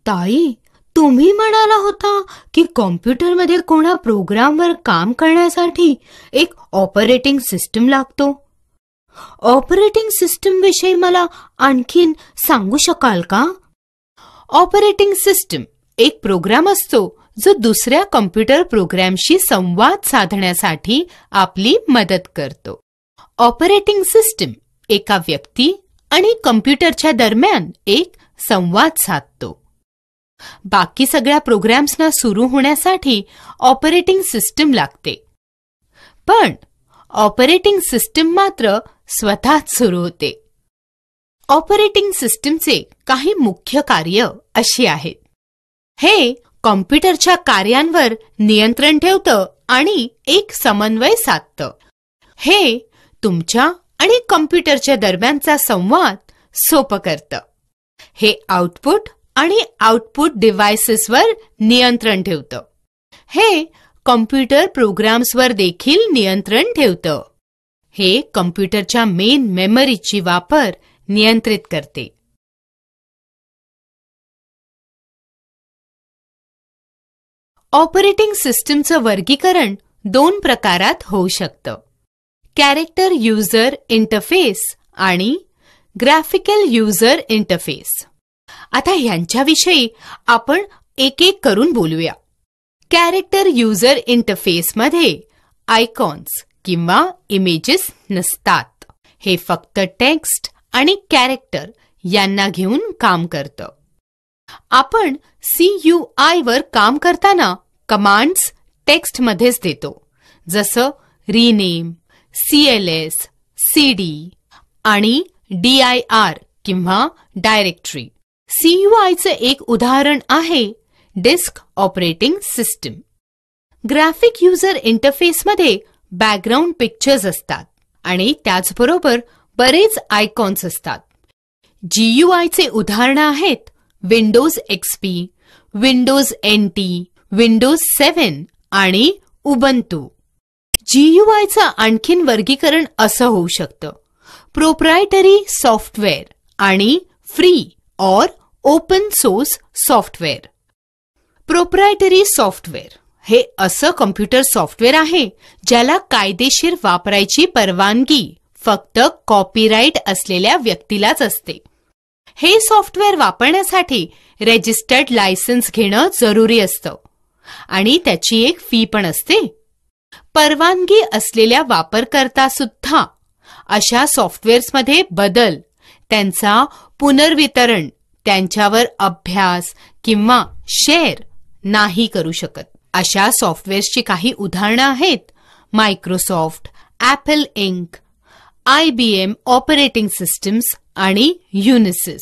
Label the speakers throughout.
Speaker 1: ताई, तुम्ही म्हणाला होता की कॉम्प्युटरमध्ये कोणा प्रोग्रामवर काम करण्यासाठी एक ऑपरेटिंग सिस्टम लागतो. ऑपरेटिंग सिस्टम विषयी मला आणखीन सांगू शकाल का? ऑपरेटिंग सिस्टम एक प्रोग्राम असतो जो दुसऱ्या कॉम्प्युटर प्रोग्रामशी संवाद साधण्यासाठी आपली मदत करतो. ऑपरेटिंग सिस्टम एका व्यक्ती आणि कॉम्प्युटरच्या दरम्यान एक संवाद साधतो. बाकी सगळ्या प्रोग्राम्सना सुरू होण्यासाठी ऑपरेटिंग सिस्टम लागते, पण ऑपरेटिंग सिस्टम मात्र स्वतःच सुरू होते. ऑपरेटिंग सिस्टमचे काही मुख्य कार्य अशी आहेत. हे कॉम्प्युटरच्या कार्यांवर नियंत्रण ठेवतं आणि एक समन्वय साधतं. हे तुमच्या आणि कॉम्प्युटरच्या दरम्यानचा संवाद सोपं करतं. हे आउटपुट आणि आउटपुट डिव्हाइसेसवर नियंत्रण ठेवतं. हे कॉम्प्युटर प्रोग्राम्सवर देखील नियंत्रण ठेवतं. हे कॉम्प्युटरच्या मेन मेमरीची वापर नियंत्रित करते. ऑपरेटिंग सिस्टमचं वर्गीकरण 2 प्रकारात होऊ शकतं. कॅरेक्टर युजर इंटरफेस आणि ग्राफिकल युजर इंटरफेस. आता ह्यांच्याविषयी आपण एक एक करून बोलूया. कॅरेक्टर युजर इंटरफेसमध्ये आयकॉन्स किंवा इमेजेस नसतात. हे फक्त टेक्स्ट आणि कॅरेक्टर यांना घेऊन काम करतं. आपण CUI वर काम करताना कमांड्स टेक्स्टमध्येच देतो, जसं रिनेम, CLS, CD आणि DIR किंवा डायरेक्टरी. CUIचं एक उदाहरण आहे disk operating system. Graphic user इंटरफेसमध्ये बॅकग्राऊंड पिक्चर्स असतात आणि त्याचबरोबर बरेच आयकॉन्स असतात. GUIचे उदाहरणं आहेत Windows XP, Windows NT, Windows 7 आणि उबंतू. GUIचं आणखीन वर्गीकरण असं होऊ शकतं: प्रोप्रायटरी सॉफ्टवेअर आणि फ्री और open source software. Proprietary software हे असं कॉम्प्युटर सॉफ्टवेअर आहे ज्याला कायदेशीर वापरायची परवानगी फक्त कॉपीराईट असलेल्या व्यक्तीलाच असते. हे सॉफ्टवेअर वापरण्यासाठी रजिस्टर्ड लायसन्स घेणं जरुरी असतं आणि त्याची एक फी पण असते. परवानगी असलेल्या वापरकर्ता सुद्धा अशा सॉफ्टवेअर्समध्ये बदल, त्यांचा पुनर्वितरण, त्यांच्यावर अभ्यास किंवा शेअर नाही करू शकत. अशा सॉफ्टवेअर्सची काही उदाहरणं आहेत Microsoft, Apple Inc, IBM operating systems आणि युनिसिस.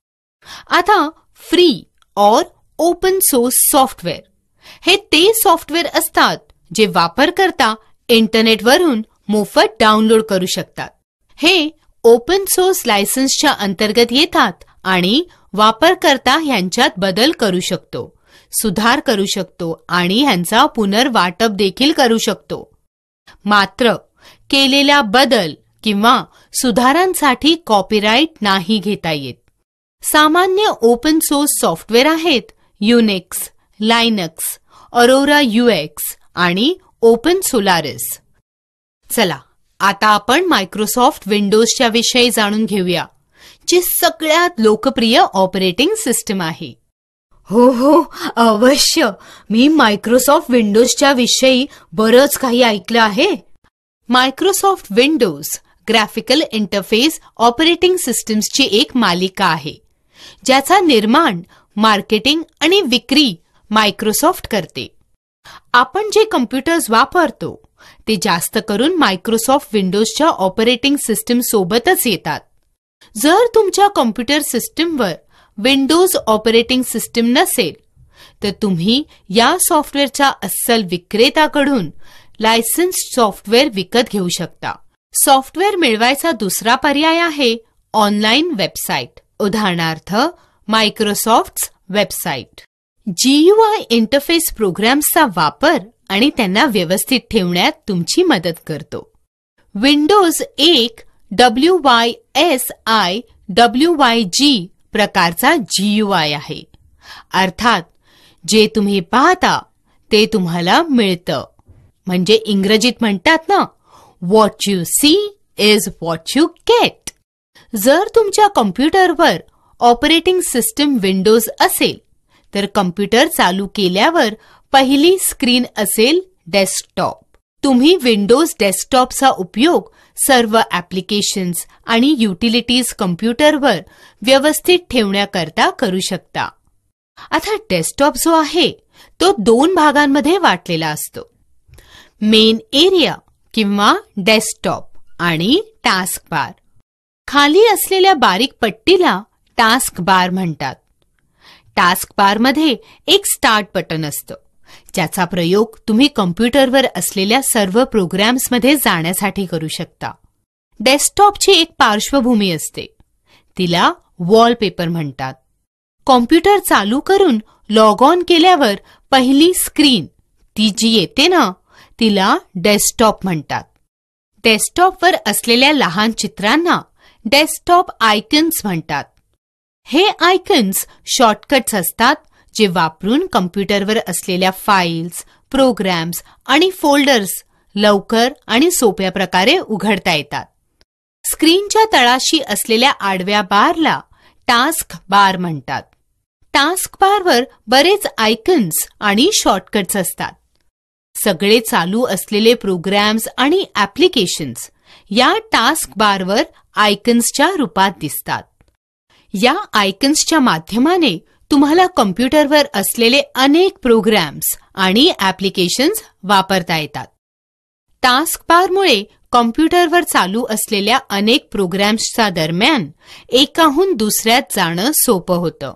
Speaker 1: आता फ्री और ओपन सोर्स सॉफ्टवेअर हे ते सॉफ्टवेअर असतात जे वापरकर्ता इंटरनेटवरून मोफत डाउनलोड करू शकतात. हे ओपन सोर्स लायसन्सच्या अंतर्गत येतात आणि वापरकर्ता ह्यांच्यात बदल करू शकतो, सुधार करू शकतो आणि ह्यांचा पुनर्वाटप देखील करू शकतो. मात्र केलेल्या बदल किंवा सुधारांसाठी कॉपीराईट नाही घेता येत. सामान्य ओपन सोर्स सॉफ्टवेअर आहेत युनिक्स, लायनक्स, अरोरा UX आणि ओपन सोलारिस. चला आता आपण मायक्रोसॉफ्ट विंडोजच्या विषयी जाणून घेऊया, जी सगळ्यात लोकप्रिय ऑपरेटिंग सिस्टम आहे. हो, अवश्य. मी मायक्रोसॉफ्ट विंडोजच्या विषयी बरंच काही ऐकलं आहे. Microsoft Windows graphical interface operating सिस्टम्सची एक मालिका आहे, ज्याचा निर्माण, मार्केटिंग आणि विक्री मायक्रोसॉफ्ट करते. आपण जे कम्प्युटर्स वापरतो ते जास्त करून मायक्रोसॉफ्ट विंडोजच्या ऑपरेटिंग सिस्टम सोबतच येतात. जर तुमच्या कॉम्प्युटर सिस्टमवर विंडोज ऑपरेटिंग सिस्टम नसेल तर तुम्ही या सॉफ्टवेअरच्या अस्सल विक्रेत्याकडून लायसन्स सॉफ्टवेअर विकत घेऊ शकता. सॉफ्टवेअर मिळवायचा दुसरा पर्याय आहे ऑनलाईन वेबसाईट, उदाहरणार्थ मायक्रोसॉफ्ट वेबसाईट. GUI इंटरफेस प्रोग्राम्सचा वापर आणि त्यांना व्यवस्थित ठेवण्यात तुमची मदत करतो. विंडोज एक WYSIWYG प्रकारचा GUI आहे. अर्थात जे तुम्ही पाहता ते तुम्हाला मिळतं. म्हणजे इंग्रजीत म्हणतात ना, what you see is what you get. जर तुमच्या कॉम्प्युटरवर ऑपरेटिंग सिस्टम विंडोज असेल तर कॉम्प्युटर चालू केल्यावर पहिली स्क्रीन असेल डेस्कटॉप. तुम्ही विंडोज डेस्कटॉपचा उपयोग सर्व ॲप्लिकेशन्स आणि युटिलिटीज कॉम्प्युटरवर व्यवस्थित ठेवण्याकरता करू शकता. आता डेस्कटॉप जो आहे तो 2 भागांमध्ये वाटलेला असतो. मेन एरिया किंवा डेस्कटॉप आणि टास्क बार. खाली असलेल्या बारीक पट्टीला टास्क बार म्हणतात. टास्क बारमध्ये एक स्टार्ट बटन असतं, ज्याचा प्रयोग तुम्ही कॉम्प्युटरवर असलेल्या सर्व प्रोग्राम्समध्ये जाण्यासाठी करू शकता. डेस्कटॉपची एक पार्श्वभूमी असते, तिला वॉलपेपर म्हणतात. कॉम्प्युटर चालू करून लॉग ऑन केल्यावर पहिली स्क्रीन ती जी येते ना, तिला डेस्कटॉप म्हणतात. डेस्कटॉपवर असलेल्या लहान चित्रांना डेस्कटॉप आयकन्स म्हणतात. हे आयकन्स शॉर्टकट्स असतात जे वापरून कॉम्प्युटरवर असलेल्या फाईल्स, प्रोग्राम्स आणि फोल्डर्स लवकर आणि सोप्या प्रकारे उघडता येतात. स्क्रीनच्या तळाशी असलेल्या आडव्या बारला टास्क बार म्हणतात. टास्क बारवर बरेच आयकन्स आणि शॉर्टकट्स असतात. सगळे चालू असलेले प्रोग्राम्स आणि ॲप्लिकेशन्स या टास्क बारवर आयकन्सच्या रूपात दिसतात. या आयकन्सच्या माध्यमाने तुम्हाला कॉम्प्युटरवर असलेले अनेक प्रोग्राम्स आणि ॲप्लिकेशन्स वापरता येतात. टास्क बारमुळे कॉम्प्युटरवर चालू असलेल्या अनेक प्रोग्राम्सच्या दरम्यान एकाहून दुसऱ्यात जाणं सोपं होतं.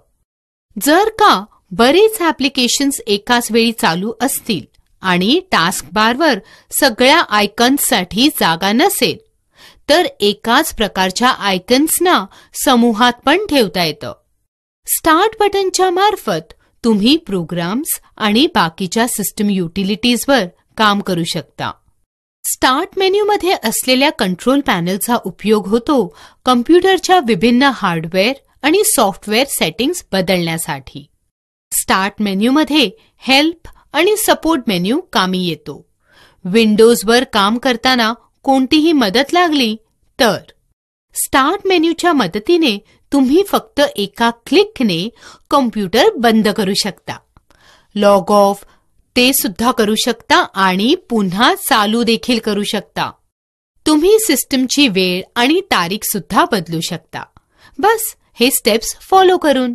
Speaker 1: जर का बरेच ॲप्लिकेशन्स एकाच वेळी चालू असतील आणि टास्क बारवर सगळ्या आयकन्ससाठी जागा नसेल तर एकाच प्रकारच्या आयकन्सना समूहात पण ठेवता येतं. स्टार्ट बटनच्या मार्फत तुम्ही प्रोग्राम्स आणि बाकीच्या सिस्टम युटिलिटीजवर काम करू शकता. स्टार्ट मेन्यूमध्ये असलेल्या कंट्रोल पॅनलचा उपयोग होतो कॉम्प्युटरच्या विभिन्न हार्डवेअर आणि सॉफ्टवेअर सेटिंग्स बदलण्यासाठी. स्टार्ट मेन्यूमध्ये हेल्प आणि सपोर्ट मेन्यू कामी येतो. विंडोजवर काम करताना कोणतीही मदत लागली तर स्टार्ट मेन्यूच्या मदतीने तुम्ही फक्त एका क्लिकने कॉम्प्युटर बंद करू शकता. लॉग ऑफ ते सुद्धा करू शकता आणि पुन्हा चालू देखील करू शकता. तुम्ही सिस्टमची वेळ आणि तारीख सुद्धा बदलू शकता. बस हे स्टेप्स फॉलो करून.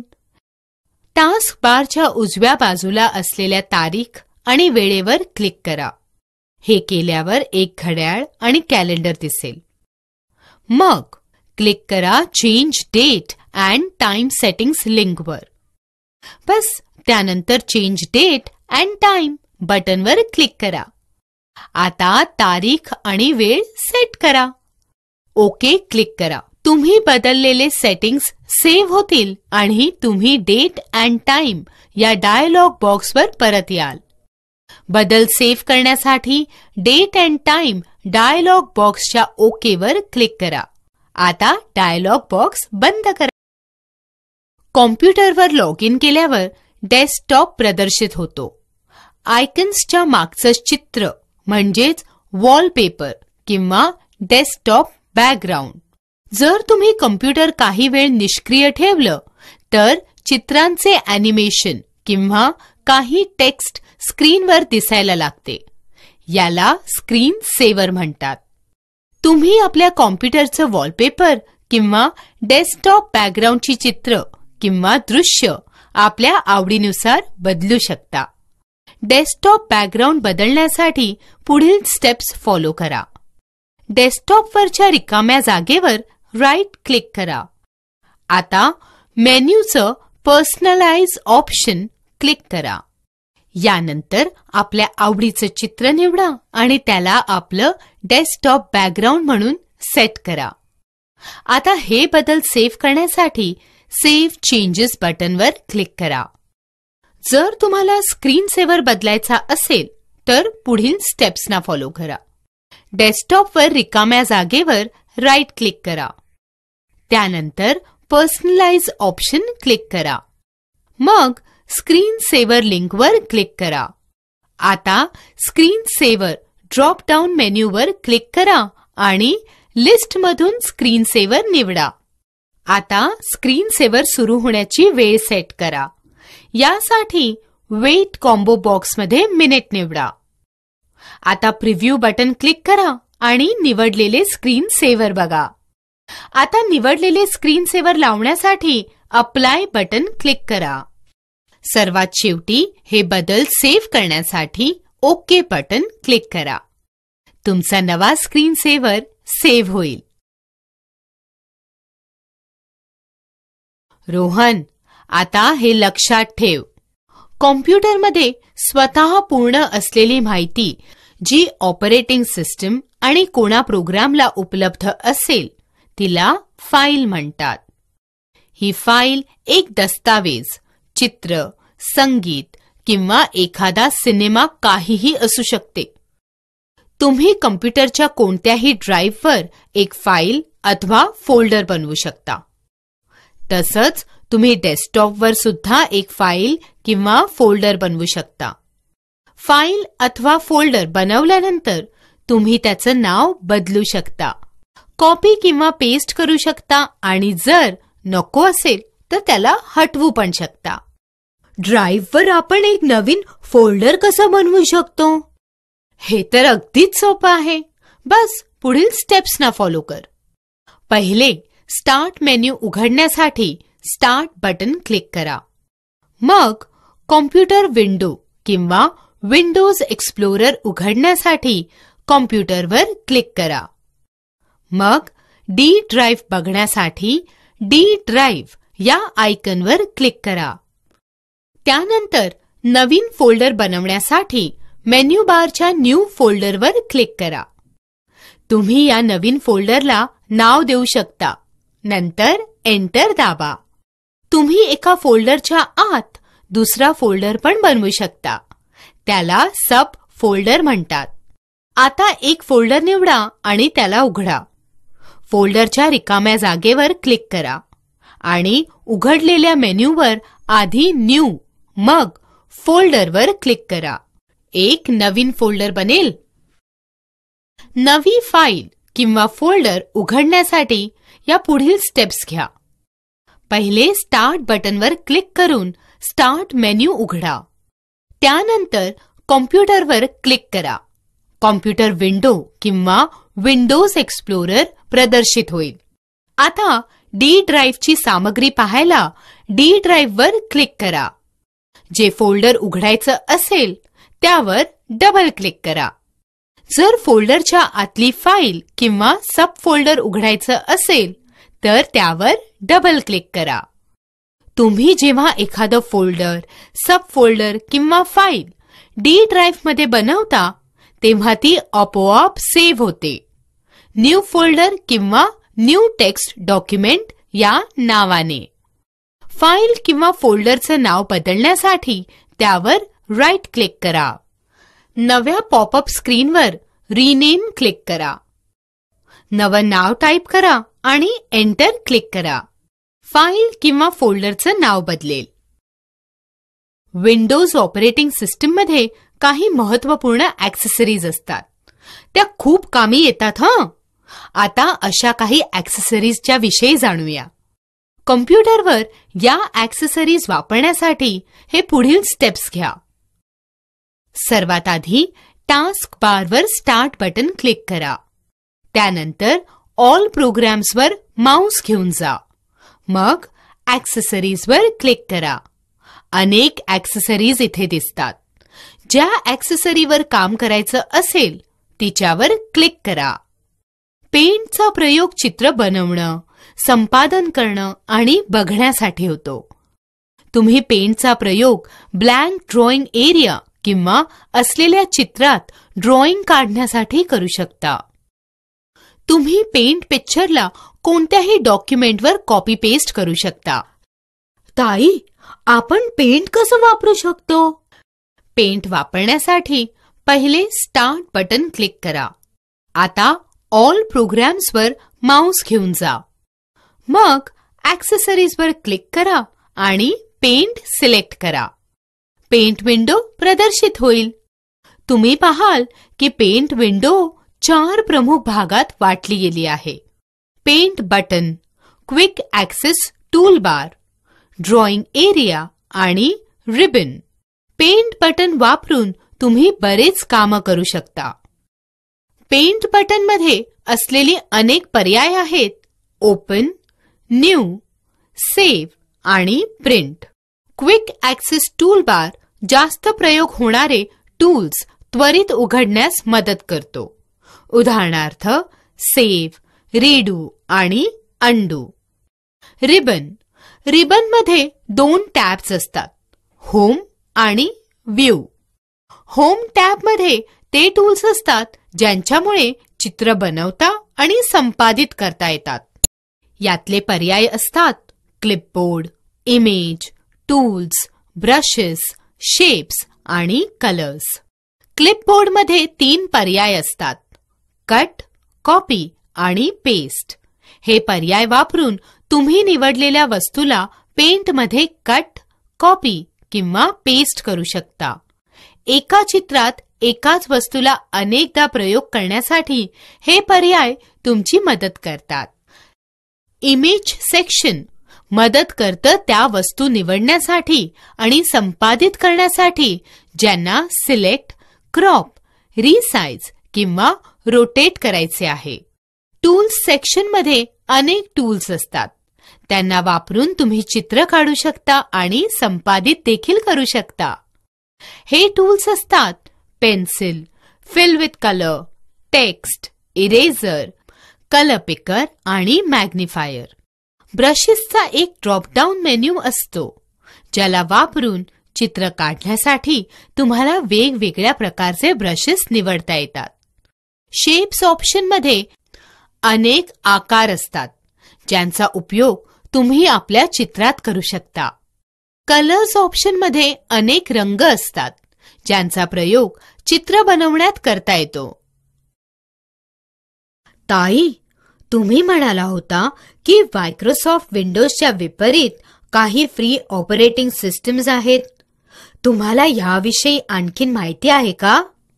Speaker 1: टास्क बारच्या उजव्या बाजूला असलेल्या तारीख आणि वेळेवर क्लिक करा. हे केल्यावर एक घड्याळ आणि कॅलेंडर दिसेल. मग क्लिक करा change date and time settings लिंकवर. बस त्यानंतर चेंज डेट अँड टाइम बटनवर क्लिक करा. आता तारीख आणि वेळ सेट करा. ओके क्लिक करा. तुम्ही बदललेले सेटिंग्स सेव्ह होतील आणि तुम्ही डेट अँड टाइम या डायलॉग बॉक्सवर परत याल. बदल सेव्ह करण्यासाठी डेट अँड टाइम डायलॉग बॉक्सच्या ओकेवर क्लिक करा. आता डायलॉग बॉक्स बंद करा. कॉम्प्युटरवर लॉग इन केल्यावर डेस्कटॉप प्रदर्शित होतो. आयकन्सच्या मागचं चित्र म्हणजेच वॉलपेपर किंवा डेस्कटॉप बॅकग्राऊंड. जर तुम्ही कॉम्प्युटर काही वेळ निष्क्रिय ठेवलं तर चित्रांचे ॲनिमेशन किंवा काही टेक्स्ट स्क्रीनवर दिसायला लागते. याला स्क्रीन सेव्हर म्हणतात. तुम्ही आपल्या कॉम्प्युटरचं वॉलपेपर किंवा डेस्कटॉप बॅकग्राऊंडची चित्र किंवा दृश्य आपल्या आवडीनुसार बदलू शकता. डेस्कटॉप बॅकग्राऊंड बदलण्यासाठी पुढील स्टेप्स फॉलो करा. डेस्कटॉपवरच्या रिकाम्या जागेवर राईट क्लिक करा. आता मेन्यूचं पर्सनलाइज ऑप्शन क्लिक करा. यानंतर आपल्या आवडीचं चित्र निवडा आणि त्याला आपलं डेस्कटॉप बॅकग्राऊंड म्हणून सेट करा. आता हे बदल सेव्ह करण्यासाठी सेव्ह चेंजेस बटनवर क्लिक करा. जर तुम्हाला स्क्रीन सेव्हर बदलायचा असेल तर पुढील स्टेप्सना फॉलो करा. डेस्कटॉपवर रिकाम्या जागेवर राईट क्लिक करा. त्यानंतर पर्सनलाइज ऑप्शन क्लिक करा. मग स्क्रीन सेव्हर लिंकवर क्लिक करा. आता स्क्रीन सेव्हर ड्रॉप डाऊन मेन्यूवर क्लिक करा आणि लिस्टमधून स्क्रीन सेव्हर निवडा. आता स्क्रीन सेव्हर सुरू होण्याची वेळ सेट करा. यासाठी वेट कॉम्बो बॉक्समध्ये मिनिट निवडा. आता प्रिव्ह्यू बटन क्लिक करा आणि निवडलेले स्क्रीन सेव्हर बघा. आता निवडलेले स्क्रीन सेव्हर लावण्यासाठी अप्लाय बटन क्लिक करा. सर्वात शेवटी हे बदल सेव्ह करण्यासाठी ओके बटन क्लिक करा. तुमचा नवा स्क्रीन सेव्हर सेव्ह होईल. रोहन, आता हे लक्षात ठेव. कॉम्प्युटरमध्ये स्वतः पूर्ण असलेली माहिती जी ऑपरेटिंग सिस्टम आणि कोणा प्रोग्रामला उपलब्ध असेल तिला फाईल म्हणतात. ही फाईल एक दस्तावेज, चित्र, संगीत किंवा एखादा सिनेमा काहीही असू शकते. तुम्ही कॉम्प्युटरच्या कोणत्याही ड्राईव्हवर एक फाईल अथवा फोल्डर बनवू शकता. तसंच तुम्ही डेस्कटॉपवर सुद्धा एक फाईल किंवा फोल्डर बनवू शकता. फाईल अथवा फोल्डर बनवल्यानंतर तुम्ही त्याचं नाव बदलू शकता, कॉपी किंवा पेस्ट करू शकता आणि जर नको असेल तर त्याला हटवू पण शकता. ड्राईव्हवर आपण एक नवीन फोल्डर कसं बनवू शकतो? हे तर अगदीच सोपं आहे. बस पुढील स्टेप्सना फॉलो कर. पहिले, स्टार्ट मेन्यू उघडण्यासाठी स्टार्ट बटन क्लिक करा. मग कॉम्प्युटर विंडो किंवा विंडोज एक्सप्लोरर उघडण्यासाठी कॉम्प्युटरवर क्लिक करा. मग डी ड्राईव्ह बघण्यासाठी डी ड्राईव्ह या आयकॉनवर क्लिक करा. त्यानंतर नवीन फोल्डर बनवण्यासाठी मेन्यू बारच्या न्यू फोल्डरवर क्लिक करा. तुम्ही या नवीन फोल्डरला नाव देऊ शकता. नंतर एंटर दाबा. तुम्ही एका फोल्डरच्या आत दुसरा फोल्डर पण बनवू शकता. त्याला सब फोल्डर म्हणतात. आता एक फोल्डर निवडा आणि त्याला उघडा. फोल्डरच्या रिकाम्या जागेवर क्लिक करा आणि उघडलेल्या मेन्यूवर आधी न्यू मग फोल्डरवर क्लिक करा. एक नवीन फोल्डर बनेल. नवी फाईल किंवा फोल्डर उघडण्यासाठी या पुढील स्टेप्स घ्या. पहिले स्टार्ट बटनवर क्लिक करून स्टार्ट मेन्यू उघडा. त्यानंतर कॉम्प्युटरवर क्लिक करा. कॉम्प्युटर विंडो किंवा विंडोज एक्सप्लोरर प्रदर्शित होईल. आता डी ड्राईव्हची सामग्री पाहायला डी ड्राईव्हवर क्लिक करा. जे फोल्डर उघडायचं असेल त्यावर डबल क्लिक करा. जर फोल्डरच्या आतली फाईल किंवा सब फोल्डर उघडायचं असेल तर त्यावर डबल क्लिक करा. तुम्ही जेव्हा एखादं फोल्डर, सब फोल्डर किंवा फाईल डी ड्राईव्हमध्ये बनवता तेव्हा ती आपोआप सेव्ह होते. न्यू फोल्डर किंवा न्यू टेक्स्ट डॉक्युमेंट या नावाने. फाईल किंवा फोल्डरचं नाव बदलण्यासाठी त्यावर राईट क्लिक करा. नव्या पॉपअप स्क्रीनवर रिनेम क्लिक करा. नवं नाव टाईप करा आणि एंटर क्लिक करा. फाईल किंवा फोल्डरचं नाव बदलेल. विंडोज ऑपरेटिंग सिस्टममध्ये काही महत्त्वपूर्ण ॲक्सेसरीज असतात. त्या खूप कामी येतात हं. आता अशा काही ॲक्सेसरीजच्या विषयी जाणूया. कॉम्प्युटरवर या ॲक्सेसरीज वापरण्यासाठी हे पुढील स्टेप्स घ्या. सर्वात आधी टास्क बारवर स्टार्ट बटन क्लिक करा. त्यानंतर ऑल प्रोग्राम्सवर माऊस घेऊन जा. मग ॲक्सेसरीजवर क्लिक करा. अनेक ॲक्सेसरीज इथे दिसतात. ज्या ॲक्सेसरीवर काम करायचं असेल तिच्यावर क्लिक करा. पेंटचा प्रयोग चित्र बनवणं, संपादन करणं आणि बघण्यासाठी होतो. तुम्ही पेंटचा प्रयोग ब्लँक ड्रॉइंग एरिया किंवा असलेल्या चित्रात ड्रॉइंग काढण्यासाठी करू शकता. तुम्ही पेंट पिक्चरला कोणत्याही डॉक्युमेंटवर कॉपी पेस्ट करू शकता. ताई, आपण पेंट कसं वापरू शकतो? पेंट वापरण्यासाठी पहिले स्टार्ट बटन क्लिक करा. आता ऑल प्रोग्राम्सवर माऊस घेऊन जा. मग ॲक्सेसरीजवर क्लिक करा आणि पेंट सिलेक्ट करा. पेंट विंडो प्रदर्शित होईल. तुम्ही पाहाल की पेंट विंडो 4 प्रमुख भागात वाटली गेली आहे. Paint button, quick access tool bar, drawing area आणि रिबन. पेंट बटन वापरून तुम्ही बरेच कामं करू शकता. पेंट बटन मध्ये असलेली अनेक पर्याय आहेत. ओपन, न्यू, सेव्ह आणि print. Quick access tool bar जास्त प्रयोग होणारे टूल्स त्वरित उघडण्यास मदत करतो. उदाहरणार्थ सेव्ह, रीडू आणि अंडू. रिबन. रिबनमध्ये 2 टॅब्स असतात, होम आणि व्ह्यू. होम टॅबमध्ये ते टूल्स असतात ज्यांच्यामुळे चित्र बनवता आणि संपादित करता येतात. यातले पर्याय असतात clipboard, image, tools, brushes, shapes आणि कलर्स. क्लिपबोर्डमध्ये 3 पर्याय असतात, कट, कॉपी आणि पेस्ट. हे पर्याय वापरून तुम्ही निवडलेल्या वस्तूला पेंटमध्ये कट, कॉपी किंवा पेस्ट करू शकता. एका चित्रात एकाच वस्तूला अनेकदा प्रयोग करण्यासाठी हे पर्याय तुमची मदत करतात. इमेज सेक्शन मदत करतं त्या वस्तू निवडण्यासाठी आणि संपादित करण्यासाठी ज्यांना सिलेक्ट, क्रॉप, रिसाइज किंवा रोटेट करायचे आहे. टूल्स सेक्शनमध्ये अनेक टूल्स असतात. त्यांना वापरून तुम्ही चित्र काढू शकता आणि संपादित देखील करू शकता. हे टूल्स असतात pencil, fill with colour, text, eraser, colour picker आणि मॅग्निफायर. ब्रशेसचा एक ड्रॉप डाऊन मेन्यू असतो ज्याला वापरून चित्र काढण्यासाठी तुम्हाला वेगवेगळ्या प्रकारचे ब्रशेस निवडता येतात. शेप्स ऑप्शनमध्ये अनेक आकार असतात ज्यांचा उपयोग तुम्ही आपल्या चित्रात करू शकता. कलर्स ऑप्शनमध्ये अनेक रंग असतात ज्यांचा प्रयोग चित्र बनवण्यात करता येतो. ताई, तुम्ही म्हणाला होता की मायक्रोसॉफ्ट विंडोजच्या विपरीत काही फ्री ऑपरेटिंग सिस्टीम्स आहेत. तुम्हाला याविषयी आणखीन माहिती आहे का?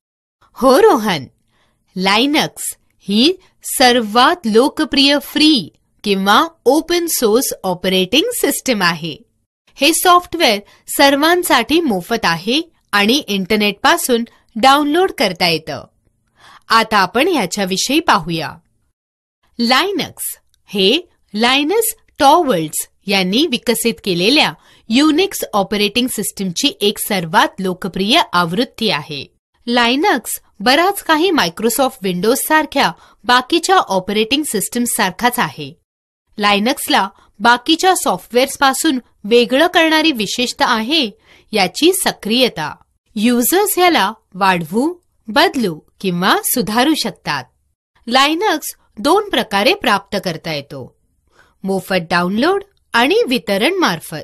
Speaker 1: हो रोहन, लायनक्स ही सर्वात लोकप्रिय फ्री किंवा ओपन सोर्स ऑपरेटिंग सिस्टीम आहे. हे सॉफ्टवेअर सर्वांसाठी मोफत आहे आणि इंटरनेटपासून डाउनलोड करता येतं. आता आपण ह्याच्याविषयी पाहूया. लायनक्स हे लायनस टॉर्व्हाल्ड्स यांनी विकसित केलेल्या युनिक्स ऑपरेटिंग सिस्टीमची एक सर्वात लोकप्रिय आवृत्ती आहे. लायनक्स बराच काही मायक्रोसॉफ्ट विंडोज सारख्या बाकीच्या ऑपरेटिंग सिस्टीम्स सारखाच आहे. लायनक्सला बाकीच्या सॉफ्टवेअर्सपासून वेगळं करणारी विशेषता आहे याची सक्रियता. युजर्स याला वाढवू, बदलू किंवा सुधारू शकतात. लायनक्स 2 प्रकारे प्राप्त करता येतो, मोफत डाउनलोड आणि वितरण मार्फत.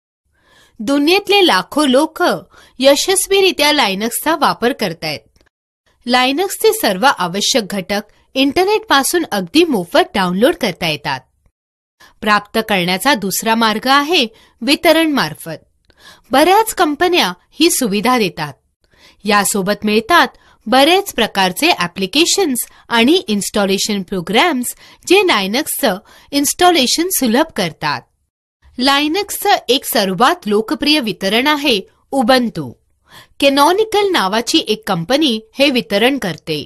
Speaker 1: दुनियेतले लाखो लोक यशस्वीरित्या लायनक्सचा वापर करतायत. लायनक्सचे सर्व आवश्यक घटक इंटरनेटपासून अगदी मोफत डाउनलोड करता येतात. प्राप्त करण्याचा दुसरा मार्ग आहे वितरण मार्फत. बऱ्याच कंपन्या ही सुविधा देतात. यासोबत मिळतात बरेच प्रकारचे ॲप्लिकेशन्स आणि इन्स्टॉलेशन प्रोग्राम्स जे लायनक्सचं इन्स्टॉलेशन सुलभ करतात. लायनक्सचं एक सर्वात लोकप्रिय वितरण आहे उबंतू. कॅनॉनिकल नावाची एक कंपनी हे वितरण करते.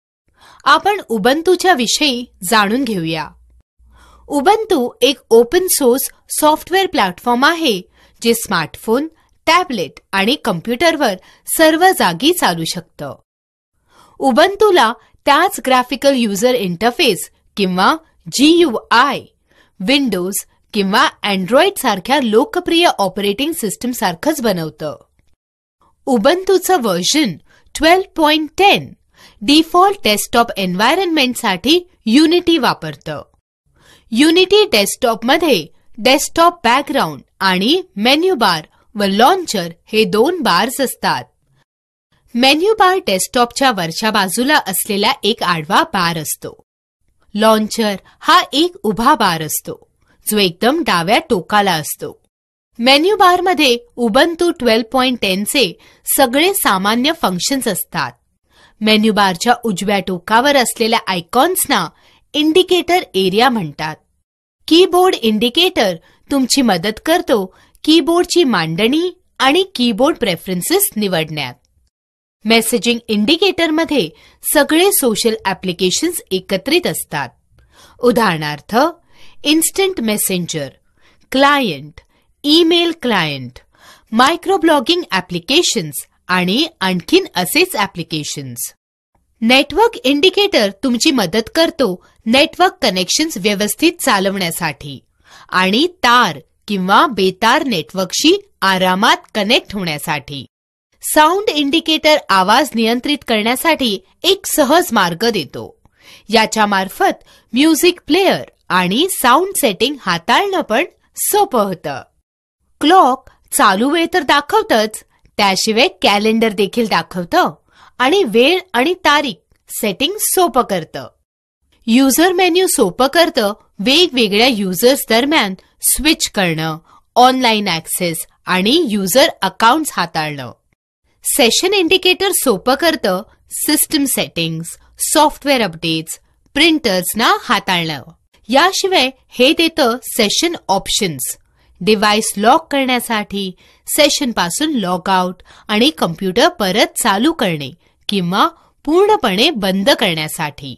Speaker 1: आपण उबंतूच्या विषयी जाणून घेऊया. उबंतू एक ओपन सोर्स सॉफ्टवेअर प्लॅटफॉर्म आहे जे स्मार्टफोन, टॅबलेट आणि कम्प्युटरवर सर्व जागी चालू शकतं. उबंतूला त्याच ग्राफिकल युजर इंटरफेस किंवा GUI विंडोज किंवा अँड्रॉइड सारख्या लोकप्रिय ऑपरेटिंग सिस्टीम सारखंच बनवतं. उबंतूचं व्हर्जन 12.10 डिफॉल्ट डेस्कटॉप एन्व्हायरनमेंटसाठी युनिटी वापरतं. युनिटी डेस्कटॉपमध्ये डेस्कटॉप बॅकग्राऊंड आणि मेन्यू बार व लॉन्चर हे 2 बार्स असतात. मेन्यू बार डेस्कटॉपच्या वरच्या बाजूला असलेला एक आडवा बार असतो. लॉन्चर हा एक उभा बार असतो जो एकदम डाव्या टोकाला असतो. मेन्यू बारमध्ये उबंतू 12.10 चे सगळे सामान्य फंक्शन्स असतात. मेन्यू बारच्या उजव्या टोकावर असलेल्या आयकॉन्सना इंडिकेटर एरिया म्हणतात. कीबोर्ड इंडिकेटर तुमची मदत करतो कीबोर्डची मांडणी आणि कीबोर्ड प्रेफरन्सेस निवडण्यात. मेसेजिंग इंडिकेटरमध्ये सगळे सोशल ॲप्लिकेशन्स एकत्रित असतात. उदाहरणार्थ instant messenger, client, email client, microblogging applications आणि आणखीन असेच ॲप्लिकेशन्स. नेटवर्क इंडिकेटर तुमची मदत करतो नेटवर्क कनेक्शन्स व्यवस्थित चालवण्यासाठी आणि तार किंवा बेतार नेटवर्कशी आरामात कनेक्ट होण्यासाठी. साऊंड इंडिकेटर आवाज नियंत्रित करण्यासाठी एक सहज मार्ग देतो. याच्या मार्फत म्युझिक प्लेअर आणि साऊंड सेटिंग हाताळणं पण सोपं होतं. क्लॉक चालू वेळ तर दाखवतच, त्याशिवाय कॅलेंडर देखील दाखवतं आणि वेळ आणि तारीख सेटिंग सोपं करतं. युजर मेन्यू सोपं करतं वेगवेगळ्या युजर्स दरम्यान स्विच करणं, ऑनलाईन ॲक्सेस आणि युजर अकाउंट्स हाताळणं. सेशन इंडिकेटर सोपं करतं सिस्टम सेटिंग्स, सॉफ्टवेअर अपडेट्स, प्रिंटर्सना हाताळणं. याशिवाय हे देतं सेशन ऑप्शन्स, डिव्हाइस लॉक करण्यासाठी, सेशनपासून लॉग आउट आणि कम्प्युटर परत चालू करणे किंवा पूर्णपणे बंद करण्यासाठी.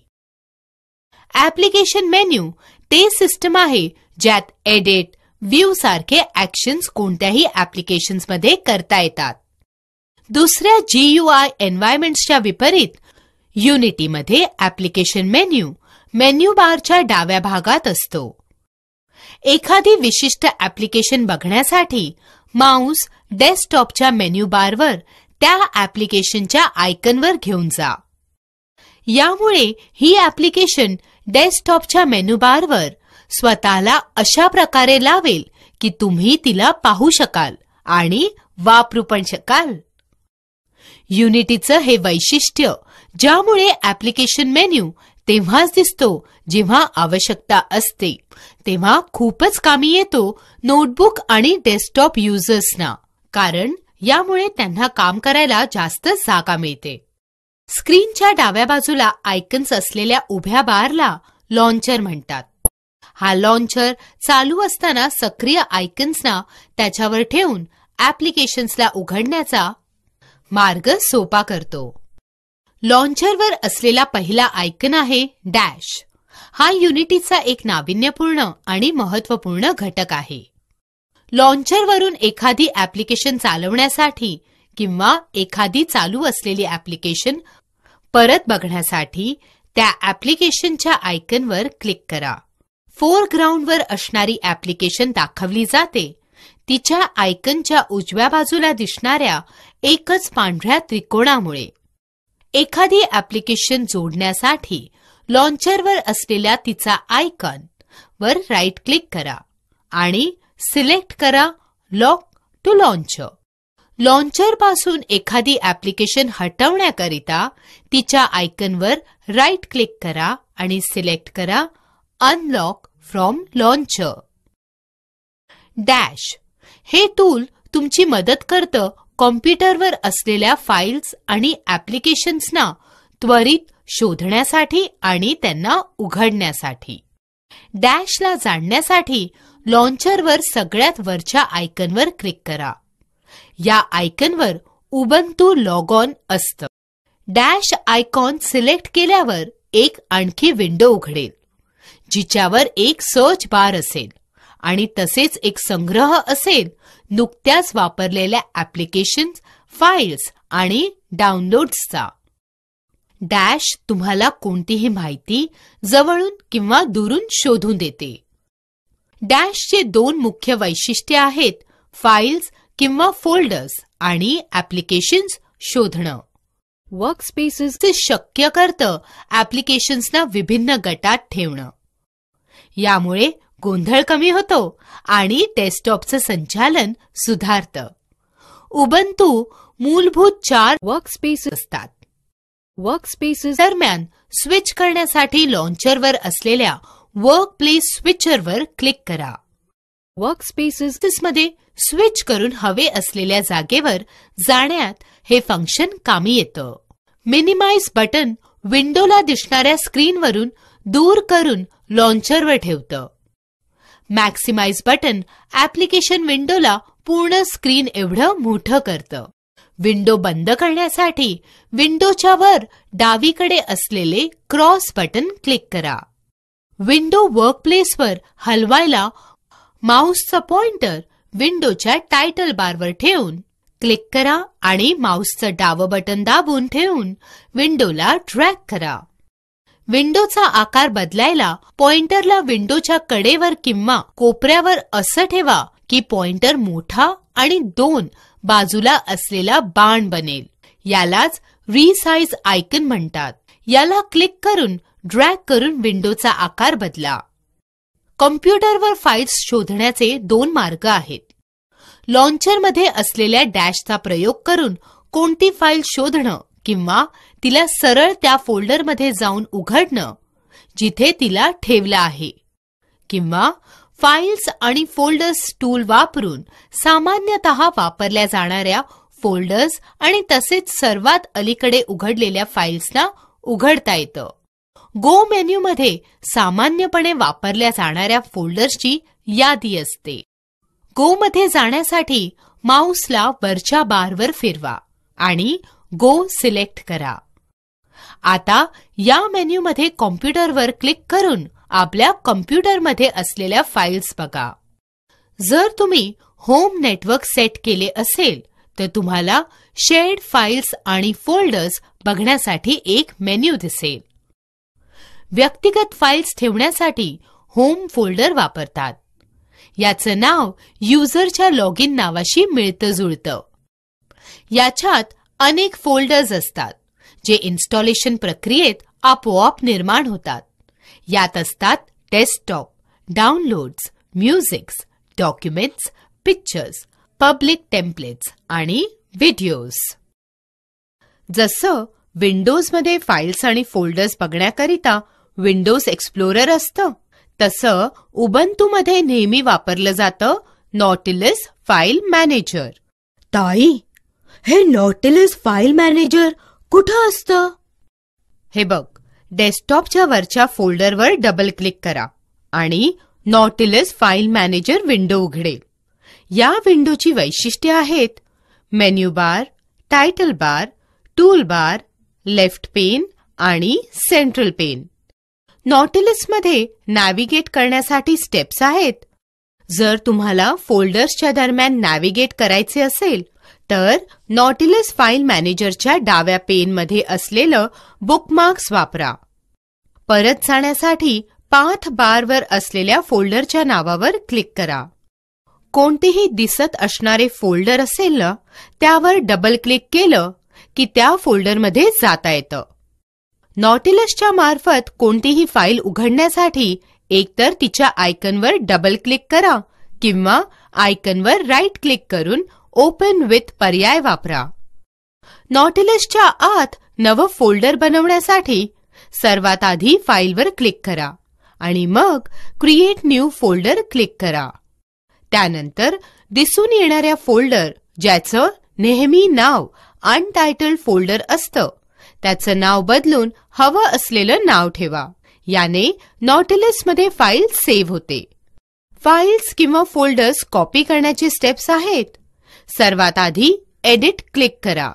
Speaker 1: ॲप्लिकेशन मेन्यू ते सिस्टम आहे ज्यात एडिट, व्ह्यू सारखे ॲक्शन्स कोणत्याही ॲप्लिकेशन्समध्ये करता येतात. दुसऱ्या GUI एन्व्हायरमेंट्सच्या विपरीत युनिटीमध्ये ॲप्लिकेशन मेन्यू मेन्यू बारच्या डाव्या भागात असतो. एखादी विशिष्ट ॲप्लिकेशन बघण्यासाठी माऊस डेस्कटॉपच्या मेन्यू बारवर त्या ॲप्लिकेशनच्या आयकॉनवर घेऊन जा. यामुळे ही ॲप्लिकेशन डेस्कटॉपच्या मेन्यू बारवर स्वतःला अशा प्रकारे लावेल की तुम्ही तिला पाहू शकाल आणि वापरू पण शकाल. युनिटीचं हे वैशिष्ट्य, ज्यामुळे ॲप्लिकेशन मेन्यू तेव्हाच दिसतो जेव्हा आवश्यकता असते, तेव्हा खूपच कामी येतो नोटबुक आणि डेस्कटॉप युजर्सना, कारण यामुळे त्यांना काम करायला जास्त जागा मिळते. स्क्रीनच्या डाव्या बाजूला आयकन्स असलेल्या उभ्या बारला लॉन्चर म्हणतात. हा लॉन्चर चालू असताना सक्रिय आयकन्सना त्याच्यावर ठेवून ॲप्लिकेशन्सला उघडण्याचा मार्ग सोपा करतो. लॉन्चरवर असलेला पहिला आयकन आहे डॅश. हा युनिटीचा एक नाविन्यपूर्ण आणि महत्त्वपूर्ण घटक आहे. लॉन्चरवरून एखादी ॲप्लिकेशन चालवण्यासाठी किंवा एखादी चालू असलेली ॲप्लिकेशन परत बघण्यासाठी त्या ॲप्लिकेशनच्या आयकनवर क्लिक करा. फोरग्राऊंडवर असणारी ॲप्लिकेशन दाखवली जाते. तिच्या आयकनच्या उजव्या बाजूला दिसणाऱ्या एकच पांढऱ्या त्रिकोणामुळे. एखादी ॲप्लिकेशन जोडण्यासाठी लॉन्चरवर असलेल्या तिचा आयकॉन वर राईट क्लिक करा आणि सिलेक्ट करा लॉक टू लॉन्चर. लॉन्चरपासून एखादी ॲप्लिकेशन हटवण्याकरिता तिच्या आयकॉनवर राईट क्लिक करा आणि सिलेक्ट करा अनलॉक फ्रॉम लॉन्चर. डॅश हे टूल तुमची मदत करतं कॉम्प्युटरवर असलेल्या फाईल्स आणि ॲप्लिकेशन्सना त्वरित शोधण्यासाठी आणि त्यांना उघडण्यासाठी. डॅशला जाणण्यासाठी लॉन्चरवर सगळ्यात वरच्या आयकॉनवर क्लिक करा. या आयकॉनवर उबंतू लॉग ऑन असतं. डॅश आयकॉन सिलेक्ट केल्यावर एक आणखी विंडो उघडेल, जिच्यावर एक सर्च बार असेल आणि तसेच एक संग्रह असेल नुकत्याच वापरलेल्या ॲप्लिकेशन्स, फाईल्स आणि डाउनलोड्सचा. डॅश तुम्हाला कोणतीही माहिती जवळून किंवा दुरून शोधून देते. डॅशचे दोन मुख्य वैशिष्ट्ये आहेत, फाईल्स किंवा फोल्डर्स आणि ॲप्लिकेशन्स शोधणं. वर्कस्पेसेस ते शक्य करतं ॲप्लिकेशन्सना विभिन्न गटात ठेवणं. यामुळे गोंधळ कमी होतो आणि डेस्कटॉपचं संचालन सुधारतं. उबंतू मूलभूत 4 वर्कस्पेसेस असतात. वर्कस्पेसेस दरम्यान स्विच करण्यासाठी लॉन्चरवर असलेल्या वर्क प्लेस स्विचरवर क्लिक करा. वर्कस्पेसेस मध्ये स्विच करून हवे असलेल्या जागेवर जाण्यात हे फंक्शन कामी येतं. मिनिमाइज बटन विंडोला दिसणाऱ्या स्क्रीनवरून दूर करून लॉन्चरवर ठेवतं. मॅक्सिमाइज बटन ऍप्लिकेशन विंडोला पूर्ण स्क्रीन एवढं मोठं करतं. विंडो बंद करण्यासाठी विंडोच्या वर डावीकडे असलेले क्रॉस बटन क्लिक करा. विंडो वर्कप्लेसवर हलवायला माऊसचा पॉइंटर विंडोच्या टायटल बारवर ठेवून क्लिक करा आणि माऊसचं डावं बटन दाबून ठेवून विंडोला ड्रॅग करा. विंडोचा आकार बदलायला पॉइंटरला विंडोच्या कडेवर किंवा कोपऱ्यावर असं ठेवा की पॉइंटर मोठा आणि 2 बाजूला असलेला बाण बनेल. यालाच रिसाइज आयकन म्हणतात. याला क्लिक करून ड्रॅग करून विंडोचा आकार बदला. कॉम्प्युटरवर फाईल्स शोधण्याचे 2 मार्ग आहेत. लॉन्चरमध्ये असलेल्या डॅशचा प्रयोग करून कोणती फाईल शोधणं किंवा तिला सरळ त्या फोल्डरमध्ये जाऊन उघडणं जिथे तिला ठेवलं आहे, किंवा फाईल्स आणि फोल्डर्स टूल वापरून सामान्यतः वापरल्या जाणाऱ्या फोल्डर्स आणि तसेच सर्वात अलीकडे उघडलेल्या फाईल्सना उघडता येतं. गो मेन्यूमध्ये सामान्यपणे वापरल्या जाणाऱ्या फोल्डर्सची यादी असते. गो मध्ये जाण्यासाठी माऊसला वरच्या बारवर फिरवा आणि गो सिलेक्ट करा. आता या मेन्यूमध्ये कॉम्प्युटरवर क्लिक करून आपल्या कॉम्प्युटरमध्ये असलेल्या फाईल्स बघा. जर तुम्ही होम नेटवर्क सेट केले असेल तर तुम्हाला शेअर्ड फाईल्स आणि फोल्डर्स बघण्यासाठी एक मेन्यू दिसेल. व्यक्तिगत फाईल्स ठेवण्यासाठी होम फोल्डर वापरतात. याचं नाव युजरच्या लॉगिन नावाशी मिळतं जुळतं. याच्यात अनेक फोल्डर्स असतात जे इन्स्टॉलेशन प्रक्रियेत आपोआप निर्माण होतात. यात असतात desktop, downloads, musics, documents, pictures, public templates आणि व्हिडिओज. जसं विंडोजमध्ये फाईल्स आणि फोल्डर्स बघण्याकरिता विंडोज एक्सप्लोरर असतं, तसं उबंतूमध्ये नेहमी वापरलं जातं नॉटिलस फाईल मॅनेजर.
Speaker 2: ताई, हे नॉटिलस फाईल मॅनेजर कुठं असतं?
Speaker 1: हे बघ, डेस्कटॉपच्या वरच्या फोल्डरवर डबल क्लिक करा आणि नॉटिलस फाईल मॅनेजर विंडो उघडेल. या विंडोची वैशिष्ट्ये आहेत menu bar, title bar, tool bar, left pane आणि सेंट्रल पेन. नॉटिलसमध्ये नॅव्हिगेट करण्यासाठी स्टेप्स आहेत. जर तुम्हाला फोल्डर्सच्या दरम्यान नॅव्हिगेट करायचे असेल तर नॉटिलस फाईल मॅनेजरच्या डाव्या पेनमध्ये असलेलं बुकमार्क्स वापरा. परत जाण्यासाठी पाथ बारवर असलेल्या फोल्डरच्या नावावर क्लिक करा. कोणतेही दिसत असणारे फोल्डर असेल ना, त्यावर डबल क्लिक केलं की त्या फोल्डरमध्ये जाता येतं. नॉटिलसच्या मार्फत कोणतीही फाईल उघडण्यासाठी एकतर तिच्या आयकनवर डबल क्लिक करा किंवा आयकनवर राईट क्लिक करून ओपन विथ पर्याय वापरा. नॉटिलसच्या आत नवं फोल्डर बनवण्यासाठी सर्वात आधी फाईलवर क्लिक करा आणि मग क्रिएट न्यू फोल्डर क्लिक करा. त्यानंतर दिसून येणाऱ्या फोल्डर ज्याचं नेहमी नाव अनटायटल्ड फोल्डर असतं त्याचं नाव बदलून हवं असलेलं नाव ठेवा. याने नॉटिलसमध्ये फाईल सेव्ह होते. फाईल्स किंवा फोल्डर्स कॉपी करण्याचे स्टेप्स आहेत. सर्वात आधी एडिट क्लिक करा.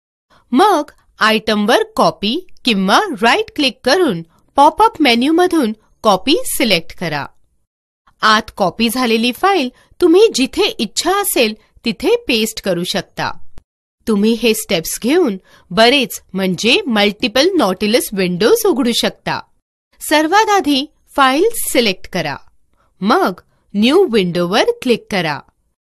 Speaker 1: मग आयटमवर कॉपी किंवा राईट क्लिक करून पॉपअप मेन्यूमधून कॉपी सिलेक्ट करा. आत कॉपी झालेली फाईल तुम्ही जिथे इच्छा असेल तिथे पेस्ट करू शकता. तुम्ही हे स्टेप्स घेऊन बरेच म्हणजे मल्टिपल नॉटिलस विंडोज उघडू शकता. सर्वात आधी फाईल सिलेक्ट करा. मग न्यू विंडोवर क्लिक करा.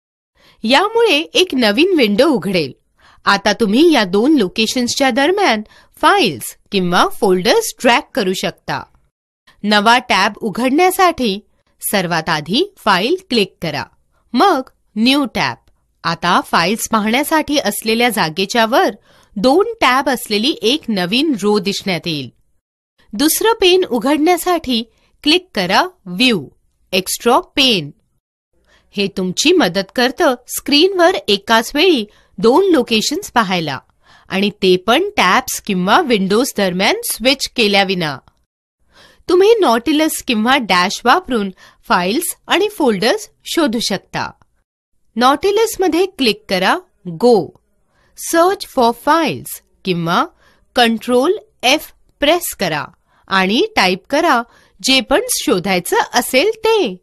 Speaker 1: यामुळे एक नवीन विंडो उघडेल. आता तुम्ही या 2 लोकेशन्सच्या दरम्यान फाईल्स किंवा फोल्डर्स ड्रॅग करू शकता. नवा टॅब उघडण्यासाठी सर्वात आधी फाईल क्लिक करा. मग न्यू टॅब. आता फाईल्स पाहण्यासाठी असलेल्या जागेच्या वर 2 टॅब असलेली एक नवीन रो दिसण्यात येईल. दुसरं पेन उघडण्यासाठी क्लिक करा व्ह्यू एक्स्ट्रा पेन. हे तुमची मदत करतं स्क्रीनवर एकाच वेळी 2 लोकेशन्स पाहायला आणि ते पण टॅब्स किंवा विंडोज दरम्यान स्विच केल्याविना. तुम्ही नॉटिलस किंवा डॅश वापरून फाइल्स आणि फोल्डर्स शोधू शकता. नॉटिलसमध्ये क्लिक करा गो, सर्च फॉर फाइल्स किंवा कंट्रोल F प्रेस करा आणि टाईप करा जे पण शोधायचं असेल ते.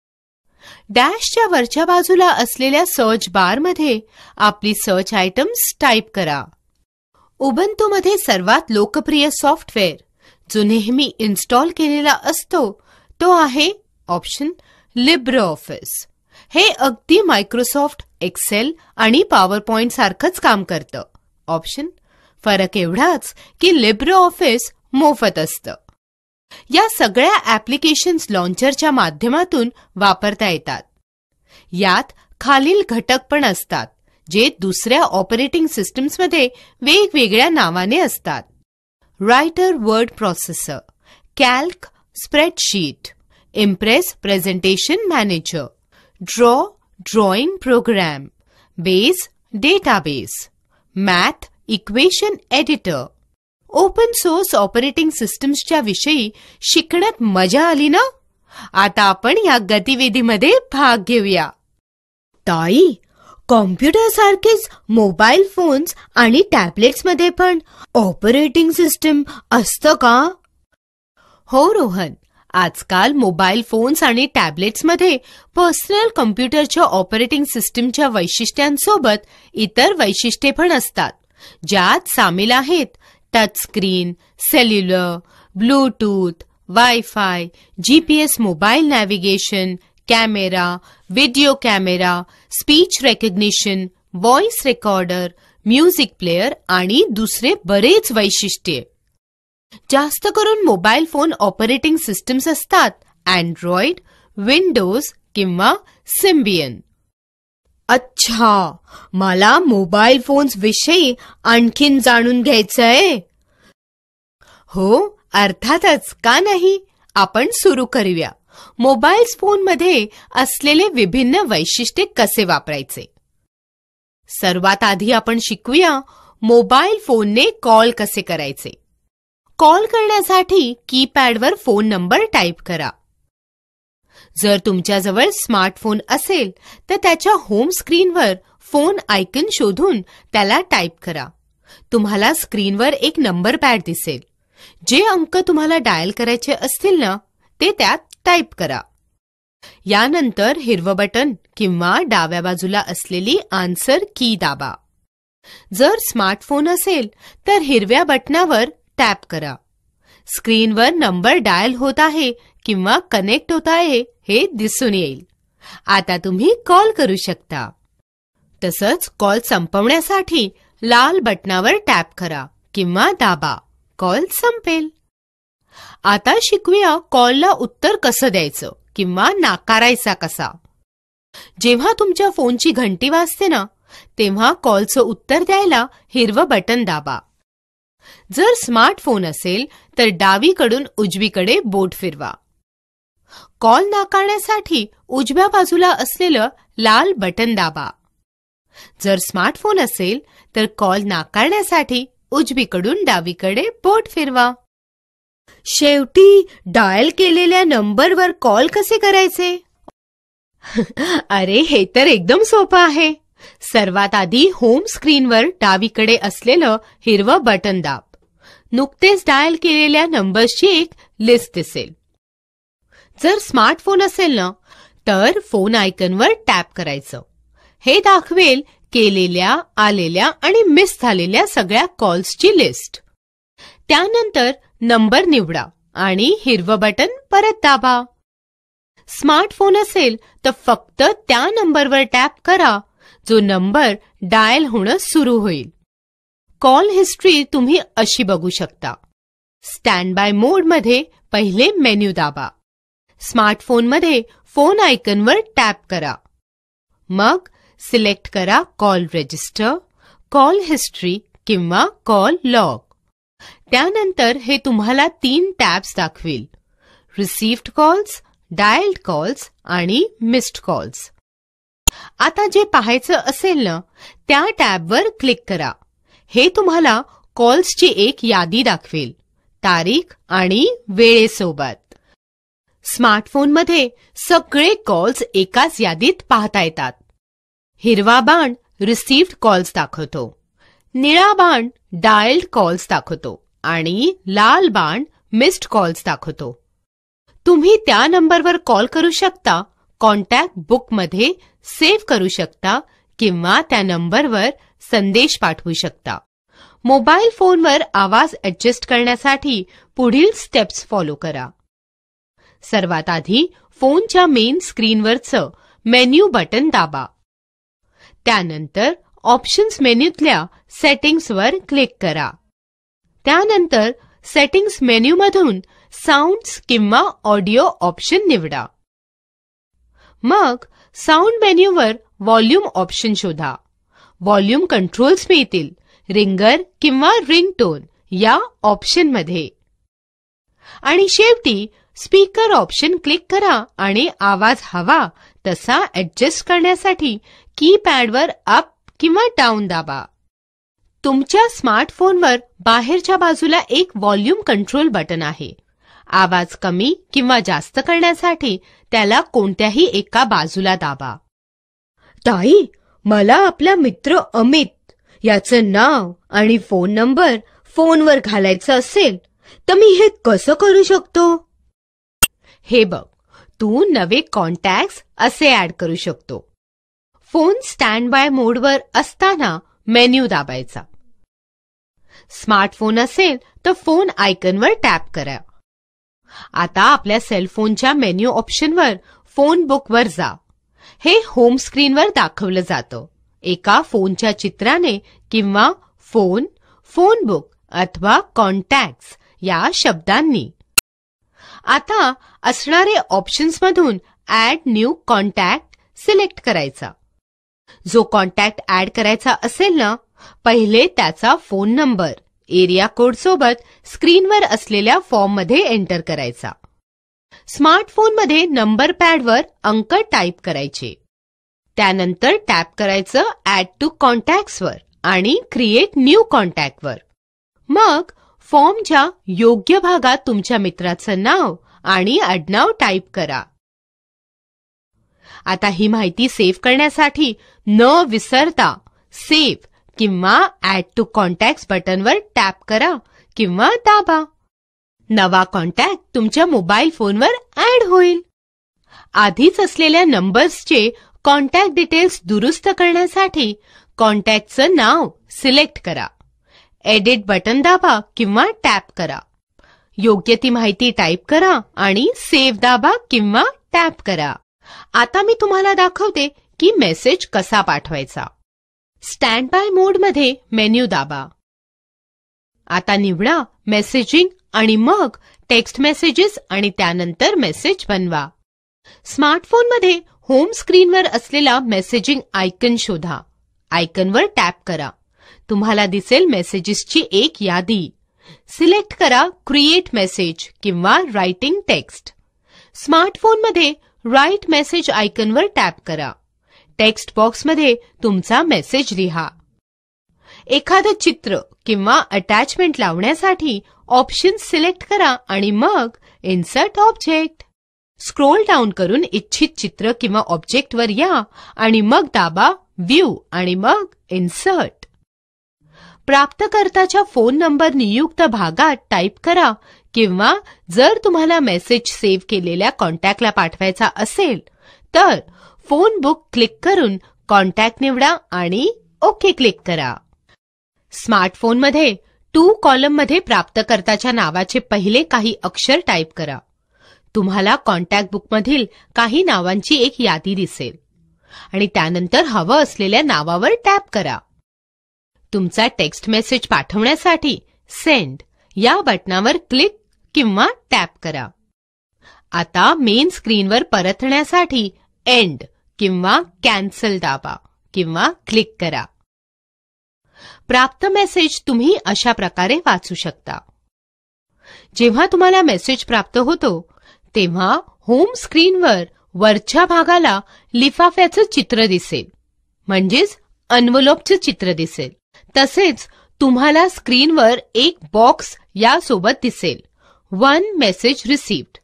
Speaker 1: डॅशच्या वरच्या बाजूला असलेल्या सर्च बारमध्ये आपली सर्च आयटम्स टाईप करा. उबंतूमध्ये सर्वात लोकप्रिय सॉफ्टवेअर जो नेहमी इन्स्टॉल केलेला असतो तो आहे ऑप्शन लिब्रिऑफिस. हे अगदी मायक्रोसॉफ्ट एक्सेल आणि पॉवरपॉइंट सारखंच काम करतं. ऑप्शन फरक एवढाच की लिब्रिऑफिस मोफत असतं. या सगळ्या ॲप्लिकेशन्स लॉन्चरच्या माध्यमातून वापरता येतात. यात खालील घटक पण असतात जे दुसऱ्या ऑपरेटिंग सिस्टम्समध्ये वेगवेगळ्या नावाने असतात. Writer word processor, Calc spreadsheet, Impress presentation manager, drawing program, Base database, Math equation editor. Open source operating सिस्टम्सच्या विषयी शिकण्यात मजा आली ना? आता आपण या गतिविधीमध्ये भाग घेऊया.
Speaker 2: ताई, कॉम्प्युटर सारखेच मोबाईल फोन्स आणि टॅबलेट्समध्ये पण ऑपरेटिंग सिस्टम असतं का?
Speaker 1: हो रोहन, आजकाल मोबाईल फोन्स आणि टॅबलेट्समध्ये पर्सनल कॉम्प्युटरच्या ऑपरेटिंग सिस्टमच्या वैशिष्ट्यांसोबत इतर वैशिष्ट्ये पण असतात, ज्यात सामील आहेत touch screen, cellular, Bluetooth, wifi, GPS mobile navigation, camera, video camera, speech recognition, voice recorder, music player आणि दुसरे बरेच वैशिष्ट्ये. जास्त करून मोबाईल फोन ऑपरेटिंग सिस्टम्स असतात अँड्रॉइड, विंडोज किंवा सिम्बियन.
Speaker 2: अच्छा, मला मोबाईल फोन्स विषयी आणखीन जाणून घ्यायचंय.
Speaker 1: हो, अर्थातच, का नाही. आपण सुरू करूया. मोबाईल फोनमध्ये असलेले विभिन्न वैशिष्ट्ये कसे वापरायचे. सर्वात आधी आपण शिकूया मोबाईल फोनने कॉल कसे करायचे. कॉल करण्यासाठी कीपॅडवर फोन नंबर टाईप करा. जर तुमच्याजवळ स्मार्टफोन असेल तर त्याच्या होम स्क्रीनवर फोन आयकॉन शोधून त्याला टाईप करा. तुम्हाला स्क्रीनवर एक नंबर पॅड दिसेल. जे अंक तुम्हाला डायल करायचे असतील ना, ते त्यात टाईप करा. यानंतर हिरवं बटन किंवा डाव्या बाजूला असलेली आन्सर की दाबा. जर स्मार्टफोन असेल तर हिरव्या बटनावर टॅप करा. स्क्रीनवर नंबर डायल होत आहे किंवा कनेक्ट होत आहे हे दिसून येईल. आता तुम्ही कॉल करू शकता. तसंच कॉल संपवण्यासाठी लाल बटनावर टॅप करा किंवा दाबा. कॉल संपेल. आता शिकूया कॉलला उत्तर कसं द्यायचं किंवा नाकारायचा कसा. जेव्हा तुमच्या फोनची घंटी वाजते ना, तेव्हा कॉलचं उत्तर द्यायला हिरवं बटन दाबा. जर स्मार्टफोन असेल तर डावीकडून उजवीकडे बोट फिरवा. कॉल नाकारण्यासाठी उजव्या बाजूला असलेलं लाल बटन दाबा. जर स्मार्टफोन असेल तर कॉल नाकारण्यासाठी उजवीकडून डावीकडे बोट फिरवा.
Speaker 2: शेवटी डायल केलेल्या नंबरवर कॉल कसे करायचे?
Speaker 1: अरे, हे तर एकदम सोपं आहे. सर्वात आधी होम स्क्रीनवर डावीकडे असलेलं हिरवं बटन दाब. नुकतेच डायल केलेल्या नंबर्सची एक लिस्ट दिसेल. जर स्मार्टफोन असेल ना, तर फोन आयकॉनवर टॅप करायचं. हे दाखवेल केलेल्या, आलेल्या आणि मिस झालेल्या सगळ्या कॉल्सची लिस्ट. त्यानंतर नंबर निवडा आणि हिरवं बटन परत दाबा. स्मार्टफोन असेल तर फक्त त्या नंबरवर टॅप करा जो नंबर डायल होणं सुरू होईल. कॉल हिस्ट्री तुम्ही अशी बघू शकता. स्टँड बाय मोडमध्ये पहिले मेन्यू दाबा. स्मार्टफोनमध्ये फोन आयकॉनवर टॅप करा. मग सिलेक्ट करा कॉल रजिस्टर, कॉल हिस्ट्री किंवा कॉल लॉग. त्यानंतर हे तुम्हाला 3 टॅब्स दाखवेल: रिसीव्ड कॉल्स, डायल्ड कॉल्स आणि मिस्ड कॉल्स. आता जे पाहायचं असेल ना त्या टॅबवर क्लिक करा. हे तुम्हाला कॉल्सची एक यादी दाखवेल, तारीख आणि वेळेसोबत. स्मार्टफोनमध्ये सगळे कॉल्स एकाच यादीत पाहता येतात. हिरवा बाण रिसीव्ड कॉल्स दाखवतो, निळा बाण डायल्ड कॉल्स दाखवतो आणि लाल बाण मिस्ड कॉल्स दाखवतो. तुम्ही त्या नंबरवर कॉल करू शकता, कॉन्टॅक्ट बुकमध्ये सेव्ह करू शकता किंवा त्या नंबरवर संदेश पाठवू शकता. मोबाईल फोनवर आवाज ऍडजस्ट करण्यासाठी पुढील स्टेप्स फॉलो करा. सर्वात आधी फोनच्या मेन स्क्रीनवरचं मेन्यू बटन दाबा. त्यानंतर ऑप्शन्स मेन्यूतल्या सेटिंग्सवर क्लिक करा. त्यानंतर सेटिंग्स मेन्यूमधून साऊंड्स किंवा ऑडिओ ऑप्शन निवडा. मग साऊंड मेन्यूवर व्हॉल्यूम ऑप्शन शोधा. व्हॉल्यूम कंट्रोल्स मिळतील रिंगर किंवा रिंगटोन या ऑप्शनमध्ये. आणि शेवटी स्पीकर ऑप्शन क्लिक करा आणि आवाज हवा तसा ऍडजस्ट करण्यासाठी कीपॅडवर अप किंवा डाऊन दाबा. तुमच्या स्मार्टफोनवर बाहेरच्या बाजूला एक व्हॉल्यूम कंट्रोल बटन आहे. आवाज कमी किंवा जास्त करण्यासाठी त्याला कोणत्याही एका बाजूला दाबा.
Speaker 2: ताई, मला आपला मित्र अमित याचं नाव आणि फोन नंबर फोनवर घालायचं असेल तर मी हे कसं करू शकतो?
Speaker 1: हे बघ, तू नवे कॉन्टॅक्ट्स असे ऍड करू शकतो. फोन स्टँड बाय मोडवर असताना मेन्यू दाबायचा. स्मार्टफोन असेल तर फोन आयकॉनवर टॅप करा. आता आपल्या सेलफोनच्या मेन्यू ऑप्शनवर फोन बुकवर जा. हे होम स्क्रीनवर दाखवलं जातं एका फोनच्या चित्राने किंवा फोन, फोन बुक अथवा कॉन्टॅक्ट्स या शब्दांनी. आता असणारे ऑप्शन्समधून ऍड न्यू कॉन्टॅक्ट सिलेक्ट करायचा. जो कॉन्टॅक्ट ऍड करायचा असेल ना, पहिले त्याचा फोन नंबर एरिया कोड सोबत स्क्रीनवर असलेल्या फॉर्ममध्ये एंटर करायचा. स्मार्टफोनमध्ये नंबर पॅडवर अंक टाईप करायचे. त्यानंतर टॅप करायचं ऍड टू कॉन्टॅक्ट्सवर आणि क्रिएट न्यू कॉन्टॅक्टवर. मग फॉर्मच्या योग्य भागात तुमच्या मित्राचं नाव आणि आडनाव टाईप करा. आता ही माहिती सेव्ह करण्यासाठी न विसरता सेव्ह किंवा ऍड टू कॉन्टॅक्ट्स बटनवर टॅप करा किंवा दाबा. नवा कॉन्टॅक्ट तुमच्या मोबाईल फोनवर ऍड होईल. आधीच असलेल्या नंबर्सचे कॉन्टॅक्ट डिटेल्स दुरुस्त करण्यासाठी कॉन्टॅक्टचं नाव सिलेक्ट करा. एडिट बटन दाबा किंवा टॅप करा. योग्य ती माहिती टाईप करा आणि सेव्ह दाबा किंवा टॅप करा. आता मी तुम्हाला दाखवते की मेसेज कसा पाठवायचा. स्टँड बाय मोडमध्ये मेन्यू दाबा. आता निवडा मेसेजिंग आणि मग टेक्स्ट मेसेजेस आणि त्यानंतर मेसेज बनवा. स्मार्टफोनमध्ये होम स्क्रीनवर असलेला मेसेजिंग आयकॉन शोधा. आयकॉनवर टॅप करा. तुम्हाला दिसेल मेसेजेसची एक यादी. सिलेक्ट करा क्रिएट मेसेज किंवा रायटिंग टेक्स्ट. स्मार्टफोनमध्ये राईट मेसेज आयकॉनवर टॅप करा. टेक्स्ट बॉक्समध्ये तुमचा मेसेज लिहा. एखादं चित्र किंवा अटॅचमेंट लावण्यासाठी ऑप्शन सिलेक्ट करा आणि मग इन्सर्ट ऑब्जेक्ट. स्क्रोल डाऊन करून इच्छित चित्र किंवा ऑब्जेक्टवर या आणि मग दाबा व्ह्यू आणि मग इन्सर्ट. प्राप्तकर्त्याच्या फोन नंबर नियुक्त भागात टाईप करा किंवा जर तुम्हाला मेसेज सेव्ह केलेल्या कॉन्टॅक्टला पाठवायचा असेल तर फोन बुक क्लिक करून कॉन्टॅक्ट निवडा आणि ओके क्लिक करा. स्मार्टफोनमध्ये टू कॉलममध्ये प्राप्तकर्त्याच्या नावाचे पहिले काही अक्षर टाईप करा. तुम्हाला कॉन्टॅक्ट बुकमधील काही नावांची एक यादी दिसेल आणि त्यानंतर हवं असलेल्या नावावर टॅप करा. तुमचा टेक्स्ट मेसेज पाठवण्यासाठी सेंड या बटनावर क्लिक किंवा टॅप करा. आता मेन स्क्रीनवर परतण्यासाठी एंड किंवा कॅन्सल दाबा किंवा क्लिक करा. प्राप्त मेसेज तुम्ही अशा प्रकारे वाचू शकता. जेव्हा तुम्हाला मेसेज प्राप्त होतो तेव्हा होम स्क्रीनवर वरच्या भागाला लिफाफ्याचं चित्र दिसेल, म्हणजेच एन्व्हलपचं चित्र दिसेल. तसेच तुम्हाला स्क्रीनवर एक बॉक्स यासोबत दिसेल, 1 मेसेज रिसीव्ड.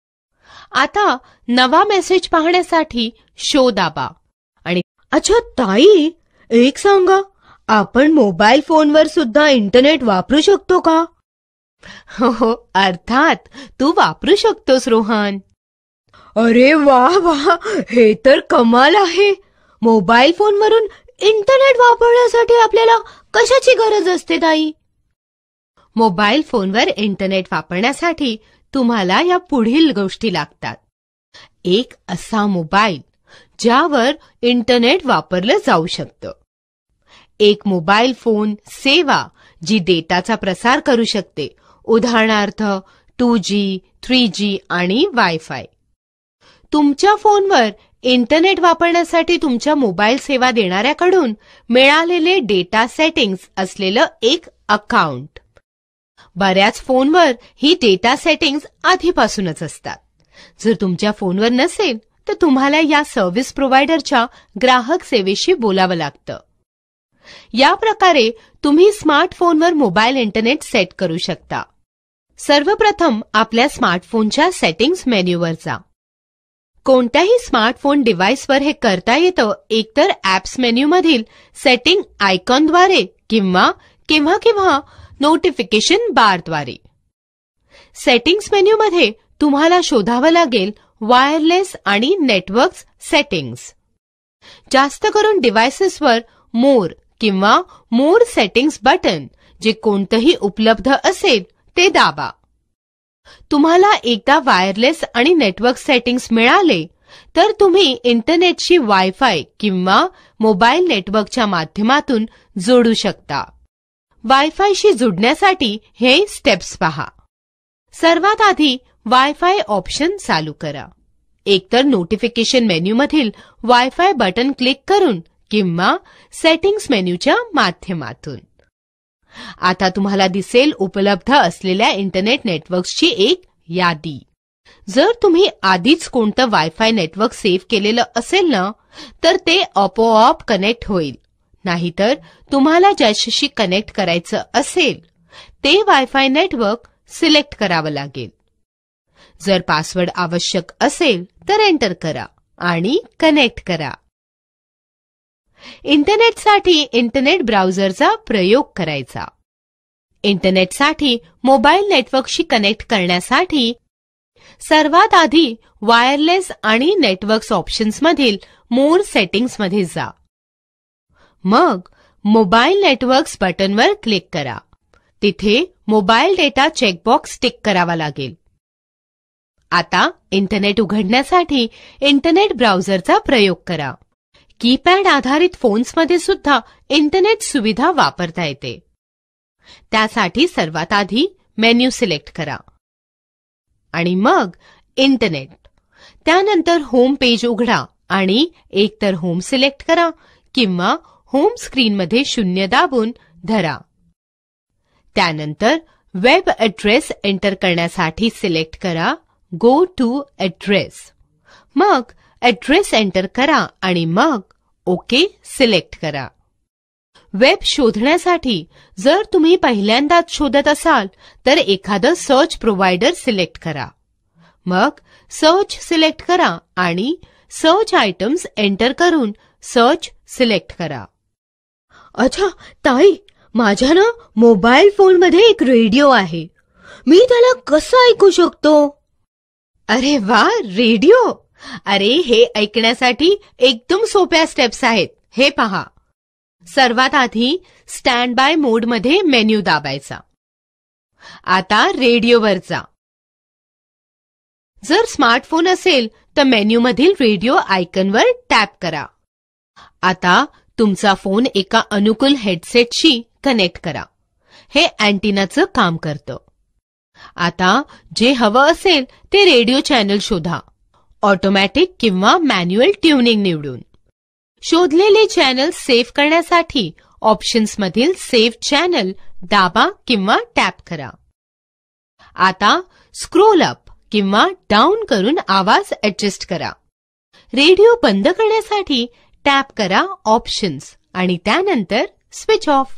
Speaker 1: आता नवा मेसेज पाहण्यासाठी शो दाबा आणि
Speaker 2: अच्छा ताई, एक सांगा, आपण मोबाईल फोनवर सुद्धा इंटरनेट वापरू शकतो का?
Speaker 1: हो, अर्थात तू वापरू शकतोस रोहन.
Speaker 2: अरे वा वा, हे तर कमाल आहे. मोबाईल फोनवरून इंटरनेट वापरण्यासाठी आपल्याला कशाची गरज असते ताई?
Speaker 1: मोबाईल फोनवर इंटरनेट वापरण्यासाठी तुम्हाला या पुढील गोष्टी लागतात. एक असा मोबाईल ज्यावर इंटरनेट वापरलं जाऊ शकतं. एक मोबाईल फोन सेवा जी डेटाचा प्रसार करू शकते, उदाहरणार्थ 2G, 3G आणि वायफाय. तुमच्या फोनवर इंटरनेट वापरण्यासाठी तुमच्या मोबाईल सेवा देणाऱ्याकडून मिळालेले डेटा सेटिंग्ज असलेलं एक अकाउंट. बऱ्याच फोनवर ही डेटा सेटिंग्ज आधीपासूनच असतात. जर तुमच्या फोनवर नसेल तर तुम्हाला या सर्व्हिस प्रोव्हायडरच्या ग्राहक सेवेशी बोलावं लागतं. या प्रकारे तुम्ही स्मार्टफोनवर मोबाईल इंटरनेट सेट करू शकता. सर्वप्रथम आपल्या स्मार्टफोनच्या सेटिंग्ज मेन्यूवर जा. कोणत्याही स्मार्टफोन डिव्हाइसवर हे करता येतं, एकतर ॲप्स मेन्यूमधील सेटिंग आयकॉनद्वारे किंवा केव्हा केव्हा नोटिफिकेशन बारद्वारे. सेटिंग्ज मेन्यूमध्ये तुम्हाला शोधावं लागेल वायरलेस आणि नेटवर्क सेटिंग्ज. जास्त करून डिव्हाइसेसवर मोर किंवा मोर सेटिंग्ज बटन जे कोणतंही उपलब्ध असेल ते दाबा. तुम्हाला एकदा वायरलेस आणि नेटवर्क सेटिंग्ज मिळाले तर तुम्ही इंटरनेटशी वायफाय किंवा मोबाईल नेटवर्कच्या माध्यमातून जोडू शकता. वायफायशी जोडण्यासाठी हे स्टेप्स पहा. सर्वात आधी वायफाय ऑप्शन चालू करा. एकतर नोटिफिकेशन मेन्यूमधील वायफाय बटन क्लिक करून किंवा सेटिंग्ज मेन्यूच्या माध्यमातून. आता तुम्हाला दिसेल उपलब्ध असलेल्या इंटरनेट नेटवर्क्सची एक यादी. जर तुम्ही आधीच कोणतं वायफाय नेटवर्क सेव्ह केलेलं असेल ना, तर ते आपोआप कनेक्ट होईल. नाहीतर तुम्हाला ज्याच्याशी कनेक्ट करायचं असेल ते वायफाय नेटवर्क सिलेक्ट करावं लागेल. जर पासवर्ड आवश्यक असेल तर एंटर करा आणि कनेक्ट करा. इंटरनेटसाठी इंटरनेट ब्राउझरचा प्रयोग करायचा. इंटरनेटसाठी मोबाईल नेटवर्कशी कनेक्ट करण्यासाठी सर्वात आधी वायरलेस आणि नेटवर्क्स ऑप्शन्समधील मोर सेटिंग्जमध्ये जा. मग मोबाईल नेटवर्क्स बटनवर क्लिक करा. तिथे मोबाईल डेटा चेकबॉक्स टिक करावा लागेल. आता इंटरनेट उघडण्यासाठी इंटरनेट ब्राउझरचा प्रयोग करा. कीपॅड आधारित फोन्समध्ये सुद्धा इंटरनेट सुविधा वापरता येते. त्यासाठी सर्वात आधी मेन्यू सिलेक्ट करा आणि मग इंटरनेट. त्यानंतर होम पेज उघडा आणि एकतर होम सिलेक्ट करा किंवा होम स्क्रीनमध्ये 0 दाबून धरा. त्यानंतर वेब ॲड्रेस एंटर करण्यासाठी सिलेक्ट करा गो टू ॲड्रेस. मग ॲड्रेस एंटर करा आणि मग ओके सिलेक्ट करा. वेब शोधण्यासाठी जर तुम्ही पहिल्यांदाच शोधत असाल तर एखादं सर्च प्रोव्हायडर सिलेक्ट करा. मग सर्च सिलेक्ट करा आणि सर्च आयटम्स एंटर करून सर्च सिलेक्ट करा.
Speaker 2: अच्छा ताई, माझ्या ना मोबाईल फोनमध्ये एक रेडिओ आहे. मी त्याला कसं ऐकू शकतो?
Speaker 1: अरे वा, रेडिओ! अरे, हे ऐकण्यासाठी एकदम सोप्या स्टेप्स आहेत. हे पहा. सर्वात आधी स्टँड बाय मोडमध्ये मेन्यू दाबायचा. आता रेडिओवर जा. जर स्मार्टफोन असेल तर मेन्यूमधील रेडिओ आयकॉनवर टॅप करा. आता तुमचा फोन एका अनुकूल हेडसेटशी कनेक्ट करा. हे अँटिनाचं काम करतं. आता जे हवं असेल ते रेडिओ चॅनल शोधा. ऑटोमॅटिक किंवा मॅन्युअल ट्युनिंग निवडून. शोधलेले चॅनल सेव्ह करण्यासाठी ऑप्शन्समधील सेव्ह चॅनल दाबा किंवा टॅप करा. आता स्क्रोल अप किंवा डाऊन करून आवाज ॲडजस्ट करा. रेडिओ बंद करण्यासाठी टॅप करा ऑप्शन्स आणि त्यानंतर स्विच ऑफ.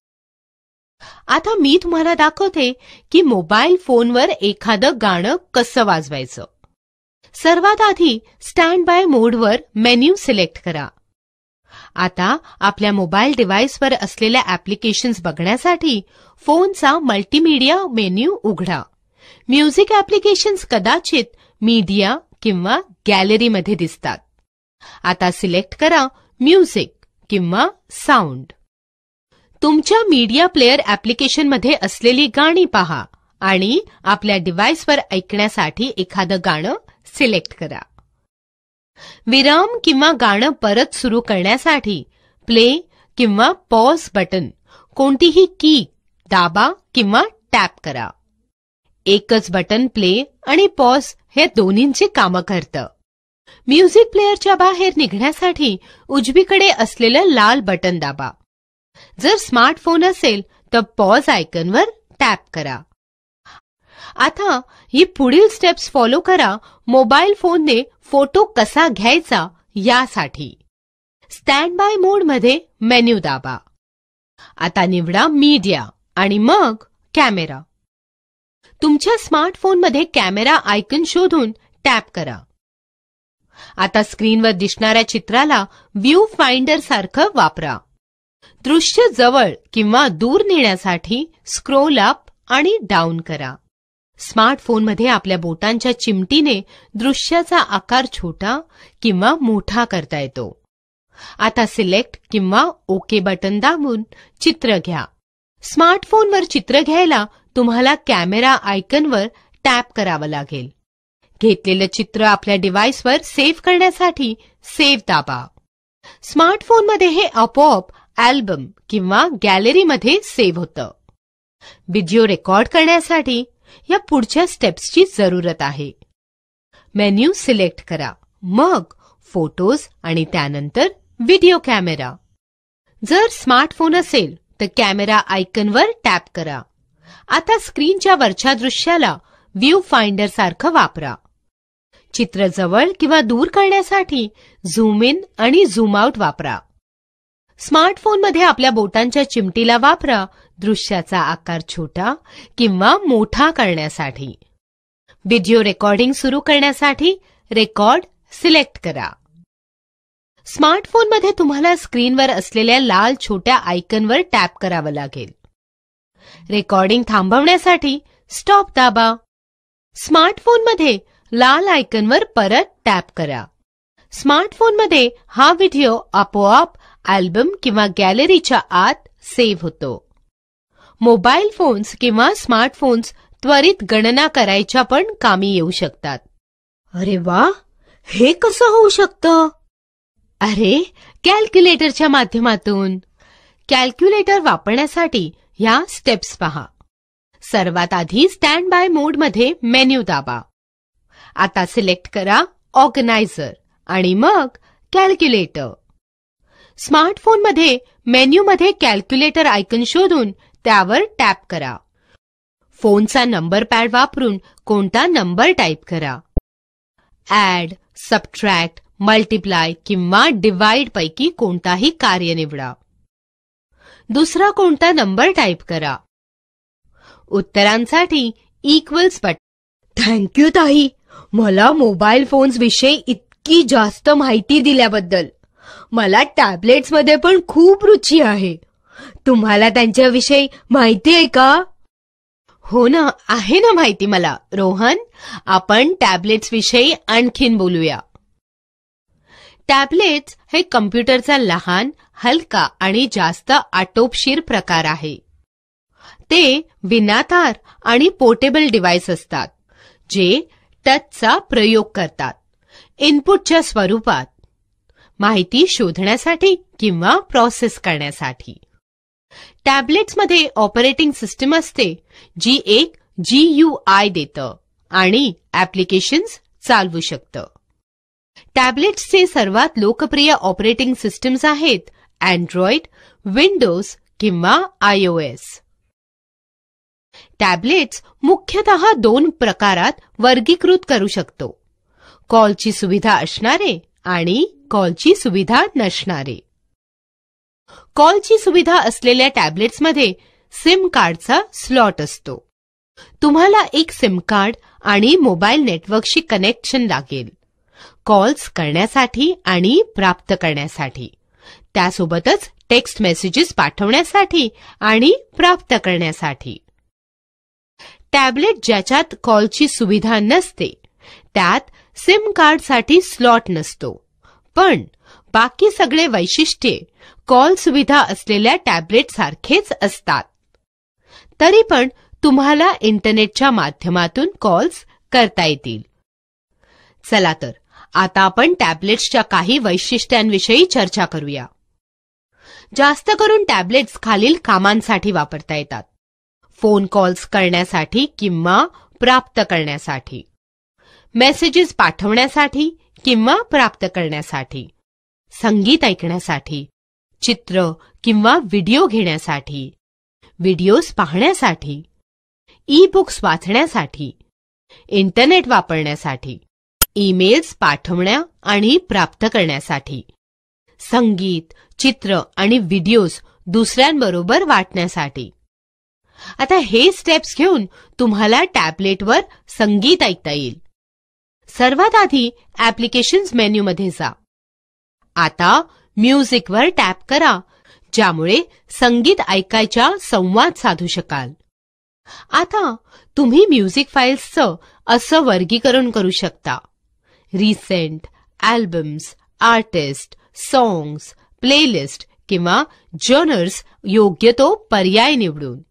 Speaker 1: आता मी तुम्हाला दाखवते की मोबाईल फोनवर एखादं गाणं कसं वाजवायचं. सर्वात आधी स्टँड बाय मोडवर मेन्यू सिलेक्ट करा. आता आपल्या मोबाईल डिव्हाइसवर असलेल्या ऍप्लिकेशन्स बघण्यासाठी फोनचा मल्टीमीडिया मेन्यू उघडा. म्युझिक ऍप्लिकेशन्स कदाचित मीडिया किंवा गॅलरीमध्ये दिसतात. आता सिलेक्ट करा म्युझिक किंवा साऊंड. तुमच्या मीडिया प्लेअर ऍप्लिकेशनमध्ये असलेली गाणी पहा आणि आपल्या डिव्हाइसवर ऐकण्यासाठी एखादं गाणं सिलेक्ट करा. विराम किंवा गाणं परत सुरू करण्यासाठी प्ले किंवा पॉज बटन कोणतीही की दाबा किंवा टॅप करा. एकच बटन प्ले आणि पॉज हे दोन्हींची कामं करतं. म्युझिक प्लेअरच्या बाहेर निघण्यासाठी उजवीकडे असलेलं लाल बटन दाबा. जर स्मार्टफोन असेल तर पॉज आयकॉनवर टॅप करा. आता ही पुढील स्टेप्स फॉलो करा मोबाईल फोनने फोटो कसा घ्यायचा यासाठी. स्टँड बाय मोडमध्ये मेन्यू दाबा. आता निवडा मीडिया आणि मग कॅमेरा. तुमच्या स्मार्टफोनमध्ये कॅमेरा आयकॉन शोधून टॅप करा. आता स्क्रीनवर दिसणाऱ्या चित्राला व्ह्यू फाइंडर सारखं वापरा. दृश्य जवळ किंवा दूर नेण्यासाठी स्क्रोल अप आणि डाऊन करा. स्मार्टफोनमध्ये आपल्या बोटांच्या चिमटीने दृश्याचा आकार छोटा किंवा मोठा करता येतो. आता सिलेक्ट किंवा ओके बटन दाबून चित्र घ्या. स्मार्टफोनवर चित्र घ्यायला तुम्हाला कॅमेरा आयकॉनवर टॅप करावं लागेल. घेतलेलं चित्र आपल्या डिव्हाइसवर सेव्ह करण्यासाठी सेव्ह दाबा. स्मार्टफोनमध्ये हे आपोआप अल्बम किंवा गॅलरीमध्ये सेव्ह होतं. व्हिडिओ रेकॉर्ड करण्यासाठी या पुढच्या स्टेप्सची जरूरत आहे. मेन्यू सिलेक्ट करा, मग फोटोज आणि त्यानंतर व्हिडिओ कॅमेरा. जर स्मार्टफोन असेल तर कॅमेरा आयकॉनवर टॅप करा. आता स्क्रीनच्या वरच्या दृश्याला व्ह्यू फाइंडर सारखं वापरा. चित्र जवळ किंवा दूर करण्यासाठी झूम इन आणि झूम आउट वापरा. स्मार्टफोनमध्ये आपल्या बोटांच्या चिमटीला वापरा दृश्याचा आकार छोटा किंवा मोठा करण्यासाठी. व्हिडिओ रेकॉर्डिंग सुरू करण्यासाठी रेकॉर्ड सिलेक्ट करा. स्मार्टफोनमध्ये तुम्हाला स्क्रीनवर असलेल्या लाल छोट्या आयकॉनवर टॅप करावं लागेल. रेकॉर्डिंग थांबवण्यासाठी स्टॉप दाबा. स्मार्टफोनमध्ये लाल आयकॉनवर परत टॅप करा. स्मार्टफोनमध्ये हा व्हिडिओ आपोआप अल्बम किंवा गॅलरीच्या आत सेव्ह होतो. मोबाईल फोन्स किंवा स्मार्टफोन्स त्वरित गणना करायच्या पण कामी येऊ शकतात.
Speaker 2: अरे वा, हे कसं होऊ शकतं?
Speaker 1: अरे, कॅल्क्युलेटरच्या माध्यमातून. कॅल्क्युलेटर वापरण्यासाठी ह्या स्टेप्स पहा. सर्वात आधी स्टँड बाय मोडमध्ये मेन्यू दाबा. आता सिलेक्ट करा ऑर्गनायझर आणि मग कॅल्क्युलेटर. स्मार्टफोनमध्ये मेन्यूमध्ये कॅल्क्युलेटर आयकॉन शोधून त्यावर टॅप करा. फोनचा नंबर पॅड वापरून कोणता नंबर टाईप करा. ऍड, सबट्रॅक्ट, मल्टिप्लाय किंवा डिवाइड पैकी कोणताही कार्य निवडा. दुसरा कोणता नंबर टाईप करा. उत्तरांसाठी इक्वल्स बटन.
Speaker 2: थँक्यू ताई, मला मोबाईल फोन्स विषयी इतकी जास्त माहिती दिल्याबद्दल. मला टॅबलेट्समध्ये पण खूप रुची आहे. तुम्हाला त्यांच्याविषयी माहिती आहे का?
Speaker 1: हो ना, आहे ना माहिती मला. रोहन, आपण टॅबलेट्स विषयी आणखीन बोलूया. टॅबलेट्स हे कम्प्युटरचा लहान, हलका आणि जास्त आटोपशीर प्रकार आहे. ते विनातार आणि पोर्टेबल डिव्हाइस असतात जे टचचा प्रयोग करतात. इनपुटच्या स्वरूपात माहिती शोधण्यासाठी किंवा प्रोसेस करण्यासाठी. टॅबलेट्समध्ये ऑपरेटिंग सिस्टम असते जी एक GUI देतं आणि ऍप्लिकेशन्स चालवू शकतं. टॅबलेट्सचे सर्वात लोकप्रिय ऑपरेटिंग सिस्टम्स आहेत अँड्रॉइड, विंडोज किंवा iOS. टॅबलेट्स मुख्यतः 2 प्रकारात वर्गीकृत करू शकतो. कॉलची सुविधा असणारे आणि कॉलची सुविधा नसणारे. कॉलची सुविधा असलेल्या टॅब्लेट्समध्ये सिम कार्डचा स्लॉट असतो. तुम्हाला एक सिम कार्ड आणि मोबाईल नेटवर्कशी कनेक्शन लागेल कॉल्स करण्यासाठी आणि प्राप्त करण्यासाठी. त्यासोबतच टेक्स्ट मेसेजेस पाठवण्यासाठी आणि प्राप्त करण्यासाठी. टॅब्लेट ज्याच्यात कॉलची सुविधा नसते त्यात सिम कार्डसाठी स्लॉट नसतो, पण बाकी सगळे वैशिष्ट्ये कॉल सुविधा असलेल्या टॅब्लेट सारखेच असतात. तरी पण तुम्हाला इंटरनेटच्या माध्यमातून कॉल्स करता येतील. चला तर आता आपण टॅब्लेट्सच्या काही वैशिष्ट्यांविषयी चर्चा करूया. जास्त करून टॅब्लेट्स खालील कामांसाठी वापरता येतात: फोन कॉल्स करण्यासाठी किंवा प्राप्त करण्यासाठी, मेसेजेस पाठवण्यासाठी किंवा प्राप्त करण्यासाठी, संगीत ऐकण्यासाठी, चित्र किंवा व्हिडिओ घेण्यासाठी, व्हिडिओज पाहण्यासाठी, ई बुक्स वाचण्यासाठी, इंटरनेट वापरण्यासाठी, ईमेल्स पाठवण्या आणि प्राप्त करण्यासाठी, संगीत, चित्र आणि व्हिडिओज दुसऱ्यांबरोबर वाटण्यासाठी. आता हे स्टेप्स घेऊन तुम्हाला टॅब्लेटवर संगीत ऐकता येईल. सर्वात आधी ऍप्लिकेशन्स मेन्यूमध्ये जा. आता म्युझिकवर टॅप करा, ज्यामुळे संगीत ऐकायच्या संवाद साधू शकाल. आता तुम्ही म्युझिक फाईल्सचं असं वर्गीकरण करू शकता: recent, albums, artist, songs, playlist किंवा जॉनर्स योग्य तो पर्याय निवडून.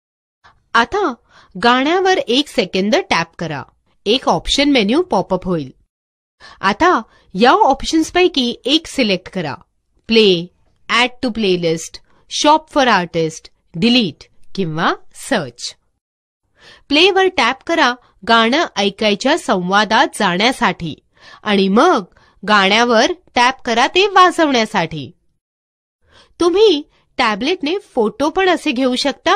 Speaker 1: आता गाण्यावर 1 सेकंद टॅप करा. एक ऑप्शन मेन्यू पॉपअप होईल. आता या ऑप्शन्सपैकी एक सिलेक्ट करा: play, add to playlist, shop for artist, delete किंवा सर्च. प्लेवर टॅप करा गाणं ऐकायच्या संवादात जाण्यासाठी आणि मग गाण्यावर टॅप करा ते वाजवण्यासाठी. तुम्ही टॅब्लेटने फोटो पण असे घेऊ शकता.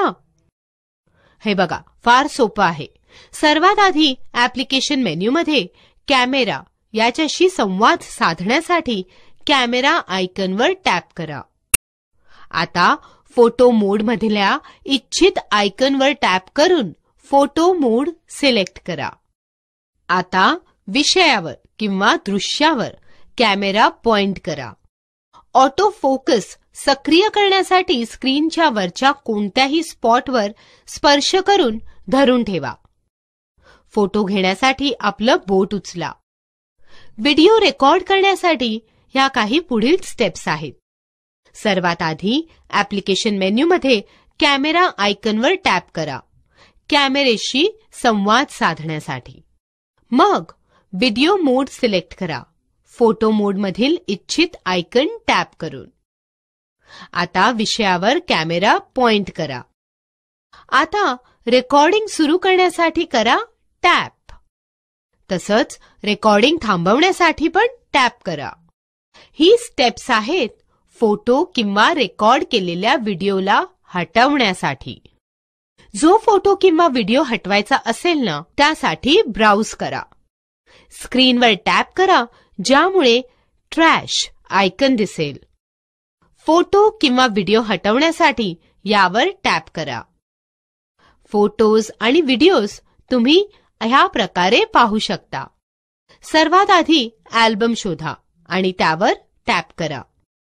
Speaker 1: हे बघा, फार सोपं आहे. सर्वात आधी ऍप्लिकेशन मेन्यूमध्ये कॅमेरा याच्याशी संवाद साधण्यासाठी कॅमेरा आयकॉनवर टॅप करा. आता फोटो मोडमधल्या इच्छित आयकॉनवर टॅप करून फोटो मोड सिलेक्ट करा. आता विषयावर किंवा दृश्यावर कॅमेरा पॉइंट करा. ऑटो फोकस सक्रिय करण्यासाठी स्क्रीनच्या वरच्या कोणत्याही स्पॉटवर स्पर्श करून धरून ठेवा. फोटो घेण्यासाठी आपलं बोट उचला. व्हिडिओ रेकॉर्ड करण्यासाठी ह्या काही पुढील स्टेप्स आहेत. सर्वात आधी ऍप्लिकेशन मेन्यूमध्ये कॅमेरा आयकॉनवर टॅप करा कॅमेरेशी संवाद साधण्यासाठी. मग व्हिडिओ मोड सिलेक्ट करा फोटो मोडमधील इच्छित आयकॉन टॅप करून. आता विषयावर कॅमेरा पॉइंट करा. आता रेकॉर्डिंग सुरू करण्यासाठी करा टॅप. तसंच रेकॉर्डिंग थांबवण्यासाठी पण टॅप करा. ही स्टेप्स आहेत फोटो किंवा रेकॉर्ड केलेल्या व्हिडिओला हटवण्यासाठी. जो फोटो किंवा व्हिडिओ हटवायचा असेल ना, त्यासाठी ब्राउज करा. स्क्रीनवर टॅप करा ज्यामुळे ट्रॅश आयकॉन दिसेल. फोटो किंवा व्हिडिओ हटवण्यासाठी यावर टॅप करा. फोटोज आणि व्हिडिओज तुम्ही ह्या प्रकारे पाहू शकता. सर्वात आधी अल्बम शोधा आणि त्यावर टॅप करा.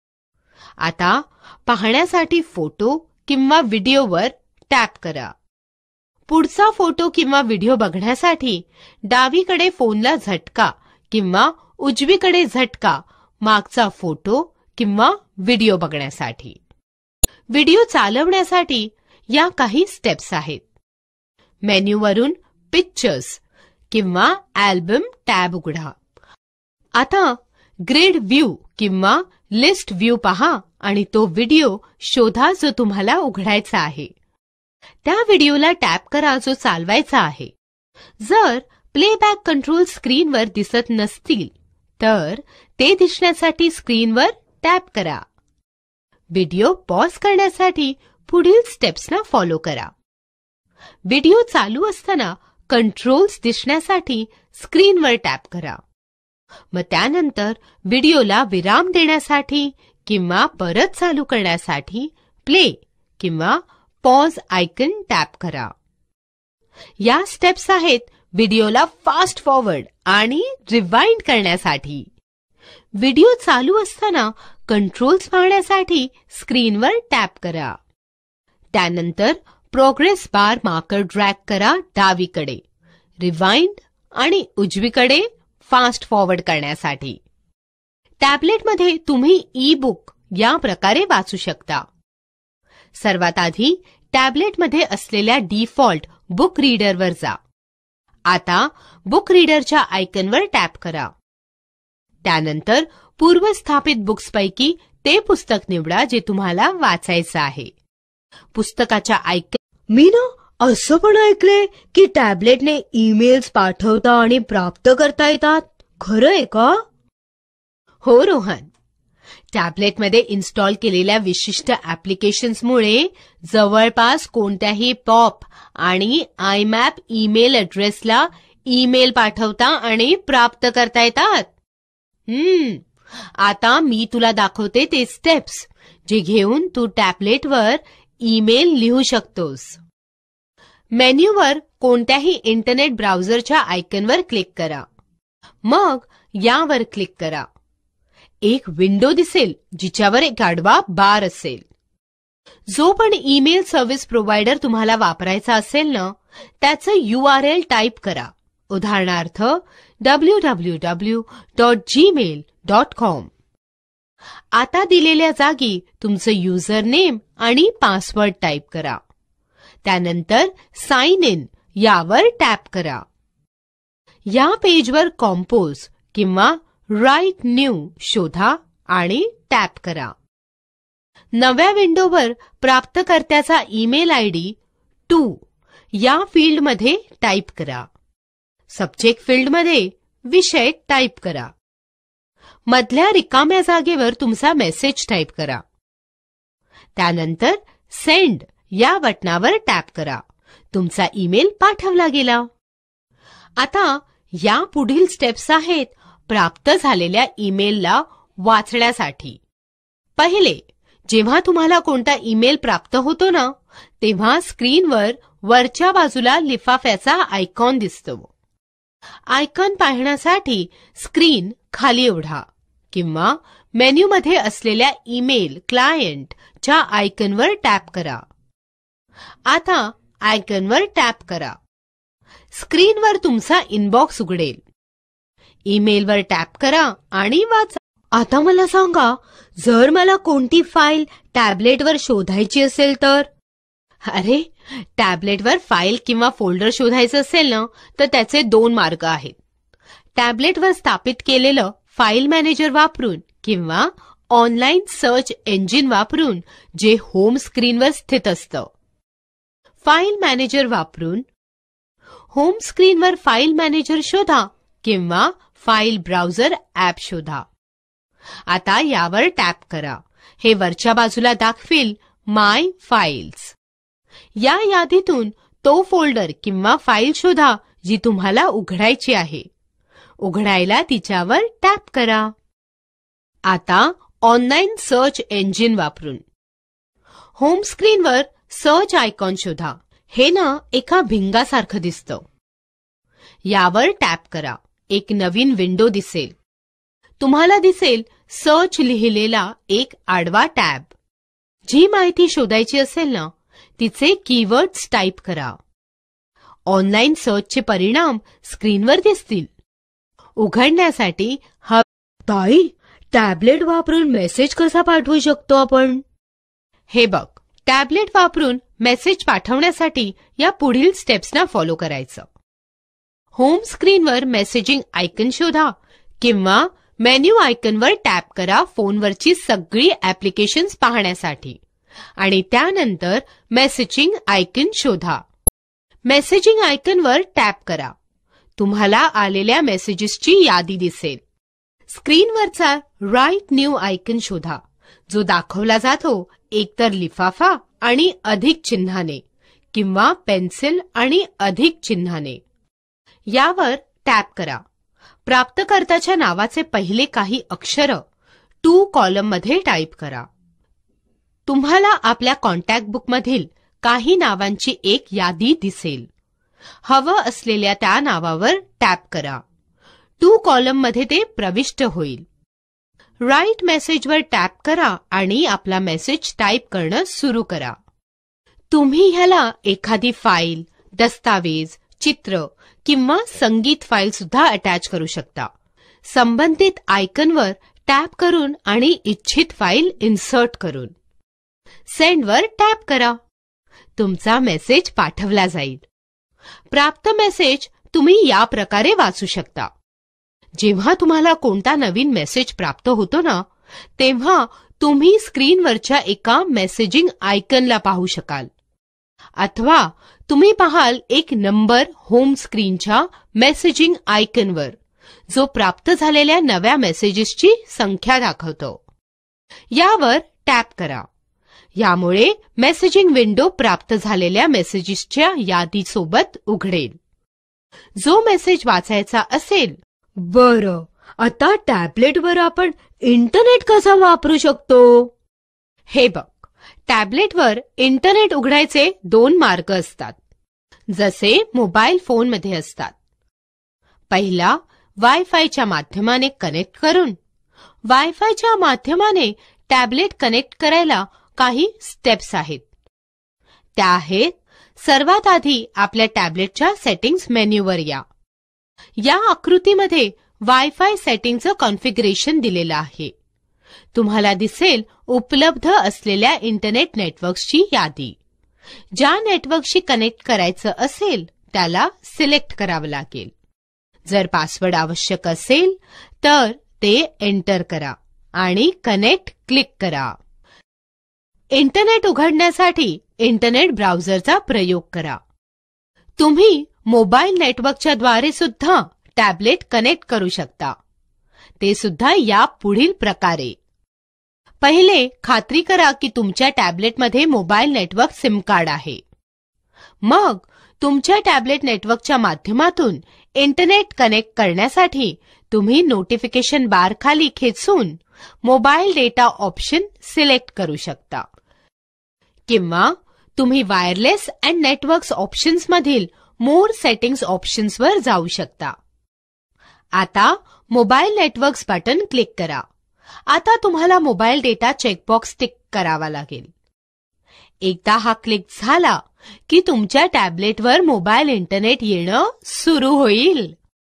Speaker 1: आता पाहण्यासाठी फोटो किंवा व्हिडिओवर टॅप करा. पुढचा फोटो किंवा व्हिडिओ बघण्यासाठी डावीकडे फोनला झटका किंवा उजवीकडे झटका मागचा फोटो किंवा व्हिडिओ बघण्यासाठी. व्हिडिओ चालवण्यासाठी या काही स्टेप्स आहेत. मेन्यूवरून पिक्चर्स किंवा अल्बम टॅब उघडा. आता ग्रिड व्ह्यू किंवा लिस्ट व्ह्यू पहा आणि तो व्हिडिओ शोधा जो तुम्हाला उघडायचा आहे. त्या व्हिडिओला टॅप करा जो चालवायचा आहे. जर प्लेबॅक कंट्रोल स्क्रीनवर दिसत नसतील तर ते दिसण्यासाठी स्क्रीनवर टॅप करा. व्हिडिओ पॉज करण्यासाठी पुढील स्टेप्सना फॉलो करा. व्हिडिओ चालू असताना कंट्रोल्स दिसण्यासाठी स्क्रीनवर टॅप करा. मग त्यानंतर व्हिडिओला विराम देण्यासाठी किंवा परत चालू करण्यासाठी प्ले किंवा पॉज आयकन टॅप करा. या स्टेप्स आहेत व्हिडिओला फास्ट फॉरवर्ड आणि रिवाइंड करण्यासाठी. व्हिडिओ चालू असताना कंट्रोल्स पाहण्यासाठी स्क्रीनवर टॅप करा. त्यानंतर प्रोग्रेस बार मार्कर ड्रॅग करा डावीकडे, रिवाइंड आणि उजवीकडे फास्ट फॉरवर्ड करण्यासाठी. टॅबलेटमध्ये तुम्ही ई बुक या प्रकारे वाचू शकता. सर्वात आधी टॅबलेटमध्ये असलेल्या डिफॉल्ट बुक रीडरवर जा. आता बुक रीडरच्या आयकनवर टॅप करा. त्यानंतर पूर्वस्थापित बुक्सपैकी ते पुस्तक निवडा जे तुम्हाला वाचायचं आहे. पुस्तकाच्या आयकन
Speaker 2: मी ना असं पण ऐकलंय की टॅबलेटने ईमेल्स पाठवता आणि प्राप्त करता येतात. खरं आहे का?
Speaker 1: हो रोहन, टॅबलेटमध्ये इन्स्टॉल केलेल्या विशिष्ट ऍप्लिकेशन्समुळे जवळपास कोणत्याही पॉप आणि आयमॅप ईमेल ॲड्रेसला ईमेल पाठवता आणि प्राप्त करता येतात. आता मी तुला दाखवते ते स्टेप्स जे घेऊन तू टॅबलेटवर ईमेल लिहू शकतोस. मेन्यूवर कोणत्याही इंटरनेट ब्राउझरच्या आयकनवर क्लिक करा. मग यावर क्लिक करा. एक विंडो दिसेल जिच्यावर एक आडवा बार असेल. जो पण ईमेल सर्व्हिस प्रोव्हायडर तुम्हाला वापरायचा असेल ना, त्याचं URL टाईप करा. उदाहरणार्थ www.gmail.com. आता दिलेल्या जागी तुमचं युजर नेम आणि पासवर्ड टाईप करा. त्यानंतर साइन इन यावर टॅप करा. या पेजवर कंपोज किंवा राईट न्यू शोधा आणि टॅप करा. नव्या विंडोवर प्राप्तकर्त्याचा ईमेल आयडी टू या फील्डमध्ये टाईप करा. सब्जेक्ट फील्डमध्ये विषय टाईप करा. मधल्या रिकाम्या जागेवर तुमचा मेसेज टाईप करा. त्यानंतर सेंड या बटनावर टॅप करा. तुमचा ईमेल पाठवला गेला. आता या पुढील स्टेप्स आहेत प्राप्त झालेल्या ईमेलला वाचण्यासाठी. पहिले, जेव्हा तुम्हाला कोणता ईमेल प्राप्त होतो ना, तेव्हा स्क्रीनवर वरच्या बाजूला लिफाफ्याचा आयकॉन दिसतो. आयकॉन पाहण्यासाठी स्क्रीन खाली ओढा किंवा मेन्यूमध्ये असलेल्या ईमेल क्लायंटच्या आयकनवर टॅप करा. आता आयकनवर टॅप करा. स्क्रीनवर तुमचा इनबॉक्स उघडेल. ईमेलवर टॅप करा आणि वाचा.
Speaker 2: आता मला सांगा, जर मला कोणती फाईल टॅबलेटवर शोधायची असेल तर?
Speaker 1: अरे, टॅबलेटवर फाईल किंवा फोल्डर शोधायचं असेल ना, तर त्याचे 2 मार्ग आहेत. टॅबलेटवर स्थापित केलेलं फाईल मॅनेजर वापरून किंवा ऑनलाईन सर्च इंजिन वापरून जे होम स्क्रीनवर स्थित असतं. फाईल मॅनेजर वापरून होम स्क्रीनवर फाईल मॅनेजर शोधा किंवा फाईल ब्राउझर ॲप शोधा. आता यावर टॅप करा. हे वरच्या बाजूला दाखवेल माय फाईल्स. या यादीतून तो फोल्डर किंवा फाईल शोधा जी तुम्हाला उघडायची आहे. उघडायला तिच्यावर टॅप करा. आता ऑनलाईन सर्च इंजिन वापरून होम स्क्रीनवर सर्च आयकॉन शोधा. हे ना एका भिंगासारखं दिसतं. यावर टॅप करा. एक नवीन विंडो दिसेल. तुम्हाला दिसेल सर्च लिहिलेला एक आडवा टॅब. जी माहिती शोधायची असेल ना, तिचे कीवर्ड्स टाईप करा. ऑनलाईन सर्चचे परिणाम स्क्रीनवर दिसतील. उघडण्यासाठी
Speaker 2: ताई, टॅबलेट वापरून मेसेज कसा पाठवू शकतो आपण?
Speaker 1: हे बघ, टॅबलेट वापरून मेसेज पाठवण्यासाठी या पुढील स्टेप्सना फॉलो करायचं. होम स्क्रीनवर मेसेजिंग आयकन शोधा किंवा मेन्यू आयकनवर टॅप करा फोनवरची सगळी ऍप्लिकेशन्स पाहण्यासाठी आणि त्यानंतर मेसेजिंग आयकन शोधा. मेसेजिंग आयकनवर टॅप करा. तुम्हाला आलेल्या मेसेजेसची यादी दिसेल. स्क्रीनवरचा राईट न्यू आयकन शोधा जो दाखवला जातो एकतर लिफाफा आणि अधिक चिन्हाने किंवा पेन्सिल आणि अधिक चिन्हाने. यावर टॅप करा. प्राप्तकर्त्याच्या नावाचे पहिले काही अक्षर टू कॉलममध्ये टाईप करा. तुम्हाला आपल्या कॉन्टॅक्ट बुकमधील काही नावांची एक यादी दिसेल. हवं असलेल्या त्या नावावर टॅप करा. टू कॉलममध्ये ते प्रविष्ट होईल. राईट मेसेजवर टॅप करा आणि आपला मेसेज टाईप करणं सुरू करा. तुम्ही ह्याला एखादी फाईल, दस्तावेज, चित्र किंवा संगीत फाईल सुद्धा अटॅच करू शकता. संबंधित आयकॉनवर टॅप करून आणि इच्छित फाईल इन्सर्ट करून सेंडवर टॅप करा. तुमचा मेसेज पाठवला जाईल. प्राप्त मेसेज तुम्ही या प्रकारे वाचू शकता. जेव्हा तुम्हाला कोणता नवीन मेसेज प्राप्त होतो ना, तेव्हा तुम्ही स्क्रीनवरच्या एका मेसेजिंग आयकॉनला पाहू शकाल. अथवा तुम्ही पाहाल एक नंबर होम स्क्रीनच्या मेसेजिंग आयकॉनवर, जो प्राप्त झालेल्या नव्या मेसेजेसची संख्या दाखवतो. यावर टॅप करा. यामुळे मेसेजिंग विंडो प्राप्त झालेल्या मेसेजेसच्या यादीसोबत उघडेल. जो मेसेज वाचायचा असेल.
Speaker 2: बरं, आता टॅबलेटवर आपण इंटरनेट कसा वापरू शकतो?
Speaker 1: हे बघ, टॅबलेटवर इंटरनेट उघडायचे 2 मार्ग असतात, जसे मोबाईल फोनमध्ये असतात. पहिला, वायफायच्या माध्यमाने कनेक्ट करून. वायफायच्या माध्यमाने टॅबलेट कनेक्ट करायला काही स्टेप्स आहेत. त्या आहेत, सर्वात आधी आपल्या टॅबलेटच्या सेटिंग्स मेन्यूवर या. या आकृतीमध्ये वायफाय सेटिंगचं कॉन्फिगरेशन दिलेलं आहे. तुम्हाला दिसेल उपलब्ध असलेल्या इंटरनेट नेटवर्क्सची यादी. ज्या नेटवर्कशी कनेक्ट करायचं असेल त्याला सिलेक्ट करावं लागेल. जर पासवर्ड आवश्यक असेल तर ते एंटर करा आणि कनेक्ट क्लिक करा. इंटरनेट उघडण्यासाठी इंटरनेट ब्राउझरचा प्रयोग करा. तुम्ही मोबाईल नेटवर्कच्या द्वारे सुद्धा टॅबलेट कनेक्ट करू शकता. ते सुद्धा या पुढील प्रकारे. पहिले, खात्री करा की तुमच्या टॅबलेटमध्ये मोबाईल नेटवर्क सिम कार्ड आहे. मग तुमच्या टॅबलेट नेटवर्कच्या माध्यमातून इंटरनेट कनेक्ट करण्यासाठी तुम्ही नोटिफिकेशन बार खाली खेचून मोबाईल डेटा ऑप्शन सिलेक्ट करू शकता. किंवा तुम्ही वायरलेस अँड नेटवर्क्स ऑप्शन्स मधील मोर सेटिंग्स ऑप्शन्सवर जाऊ शकता. आता मोबाईल नेटवर्क्स बटन क्लिक करा. आता तुम्हाला मोबाईल डेटा चेकबॉक्स टिक करावा लागेल. एकदा हा क्लिक झाला की तुमच्या टॅबलेटवर मोबाईल इंटरनेट येणं सुरू होईल.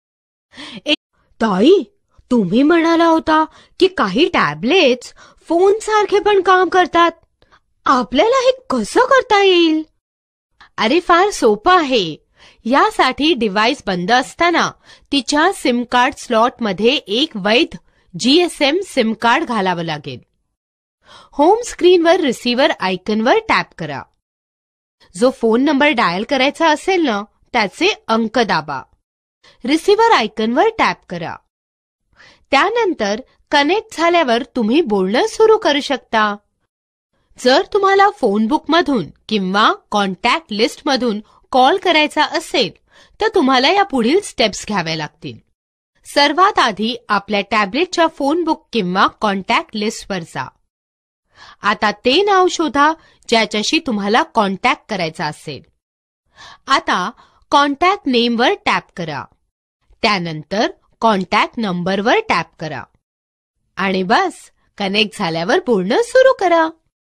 Speaker 2: ताई, तुम्ही म्हणाला होता की काही टॅबलेट्स फोनसारखे पण काम करतात. आपल्याला हे कसं करता येईल?
Speaker 1: अरे, फार सोपं आहे. यासाठी डिव्हाइस बंद असताना तिच्या सिम कार्ड स्लॉटमध्ये एक वैध GSM सिम कार्ड घालावं लागेल. होम स्क्रीनवर रिसीव्हर आयकॉनवर टॅप करा. जो फोन नंबर डायल करायचा असेल ना, त्याचे अंक दाबा. रिसीव्हर आयकॉनवर टॅप करा. त्यानंतर कनेक्ट झाल्यावर तुम्ही बोलणं सुरू करू शकता. जर तुम्हाला फोन बुकमधून किंवा कॉन्टॅक्ट लिस्टमधून कॉल करायचा असेल तर तुम्हाला या पुढील स्टेप्स घ्याव्या लागतील. सर्वात आधी आपल्या टॅबलेटच्या फोन बुक किंवा कॉन्टॅक्ट लिस्टवर जा. आता ते नाव शोधा ज्याच्याशी तुम्हाला कॉन्टॅक्ट करायचा असेल. आता कॉन्टॅक्ट नेमवर टॅप करा. त्यानंतर कॉन्टॅक्ट नंबरवर टॅप करा. आणि बस, कनेक्ट झाल्यावर बोलणं सुरू करा.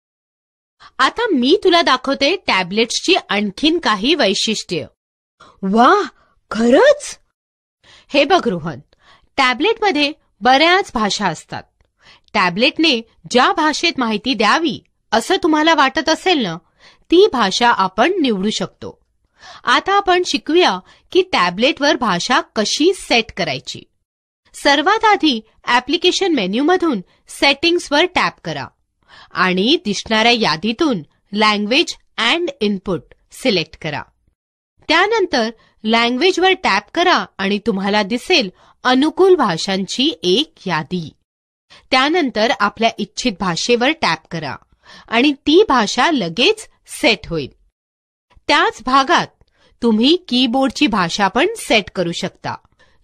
Speaker 1: आता मी तुला दाखवते टॅबलेट्सची आणखीन काही वैशिष्ट्ये.
Speaker 2: वा, खरंच?
Speaker 1: हे बघ रोहन, टॅबलेटमध्ये बऱ्याच भाषा असतात. टॅबलेटने ज्या भाषेत माहिती द्यावी असं तुम्हाला वाटत असेल ना, ती भाषा आपण निवडू शकतो. आता आपण शिकूया की टॅबलेटवर भाषा कशी सेट करायची. सर्वात आधी ऍप्लिकेशन मेन्यूमधून सेटिंग्सवर टॅप करा आणि दिसणाऱ्या यादीतून लँग्वेज अँड इनपुट सिलेक्ट करा. त्यानंतर लँग्वेजवर टॅप करा आणि तुम्हाला दिसेल अनुकूल भाषांची एक यादी. त्यानंतर आपल्या इच्छित भाषेवर टॅप करा आणि ती भाषा लगेच सेट होईल. त्याच भागात तुम्ही कीबोर्डची भाषा पण सेट करू शकता,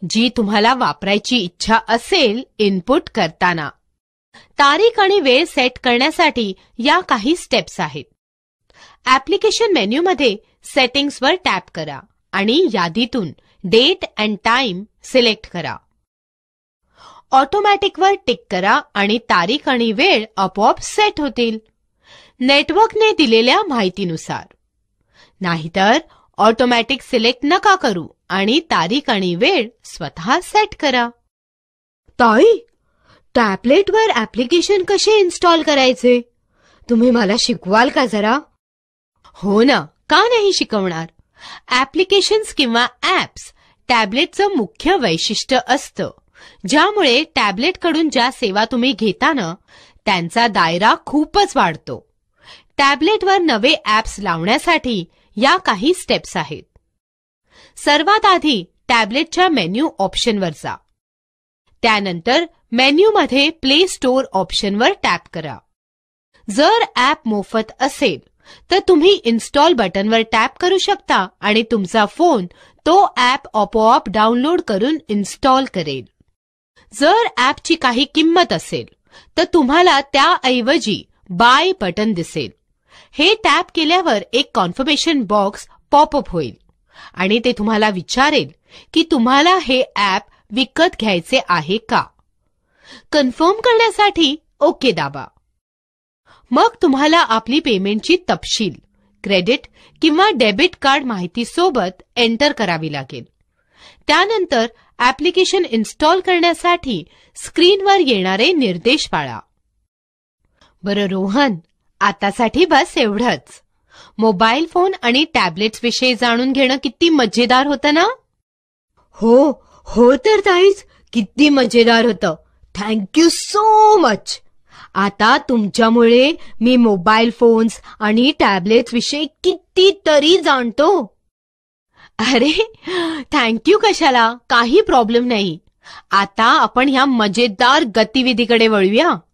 Speaker 1: जी तुम्हाला वापरायची इच्छा असेल इनपुट करताना. तारीख आणि वेळ सेट करण्यासाठी या काही स्टेप्स आहेत. ऍप्लिकेशन मेन्यूमध्ये सेटिंग्सवर टॅप करा आणि यादीतून डेट अँड टाइम सिलेक्ट करा. ऑटोमॅटिकवर टिक करा आणि तारीख आणि वेळ आपोआप सेट होतील, नेटवर्कने दिलेल्या माहितीनुसार. नाहीतर ऑटोमॅटिक सिलेक्ट नका करू आणि तारीख आणि वेळ स्वतः सेट करा.
Speaker 2: ताई, टॅबलेटवर ऍप्लिकेशन कसे इन्स्टॉल करायचे? तुम्ही मला शिकवाल का जरा?
Speaker 1: हो ना, का नाही शिकवणार. ऍप्लिकेशन्स किंवा ऍप्स टॅबलेटचं मुख्य वैशिष्ट्य असतं, ज्यामुळे टॅबलेटकडून ज्या सेवा तुम्ही घेता ना त्यांचा दायरा खूपच वाढतो. टॅबलेटवर नवे ऍप्स लावण्यासाठी या काही स्टेप्स आहेत. सर्वात आधी टॅबलेटच्या मेन्यू ऑप्शनवर जा. त्यानंतर मेन्यूमध्ये प्ले स्टोअर ऑप्शनवर टॅप करा. जर ऍप मोफत असेल तर तुम्ही इन्स्टॉल बटनवर टॅप करू शकता आणि तुमचा फोन तो ऍप आपोआप डाउनलोड करून इन्स्टॉल करेल. जर ऍपची काही किंमत असेल तर तुम्हाला त्याऐवजी बाय बटन दिसेल. हे टॅप केल्यावर एक कन्फर्मेशन बॉक्स पॉपअप होईल आणि ते तुम्हाला विचारेल की तुम्हाला हे ऍप विकत घ्यायचे आहे का. कन्फर्म करण्यासाठी ओके दाबा. मग तुम्हाला आपली पेमेंटची तपशील, क्रेडिट किंवा डेबिट कार्ड माहितीसोबत एंटर करावी लागेल. त्यानंतर ऍप्लिकेशन इन्स्टॉल करण्यासाठी स्क्रीनवर येणारे निर्देश पाळा. बरं रोहन, आतासाठी बस एवढंच. मोबाईल फोन आणि टॅबलेट्स विषयी जाणून घेणं किती मजेदार होतं ना?
Speaker 2: हो तर ताईच, किती मजेदार होतं. Thank you so much. आता तुमच्यामुळे मी मोबाईल फोन्स आणि टॅबलेट्स विषयी कितीतरी जाणतो.
Speaker 1: अरे थँक्यू कशाला, काही प्रॉब्लेम नाही. आता आपण ह्या मजेदार गतिविधीकडे वळूया.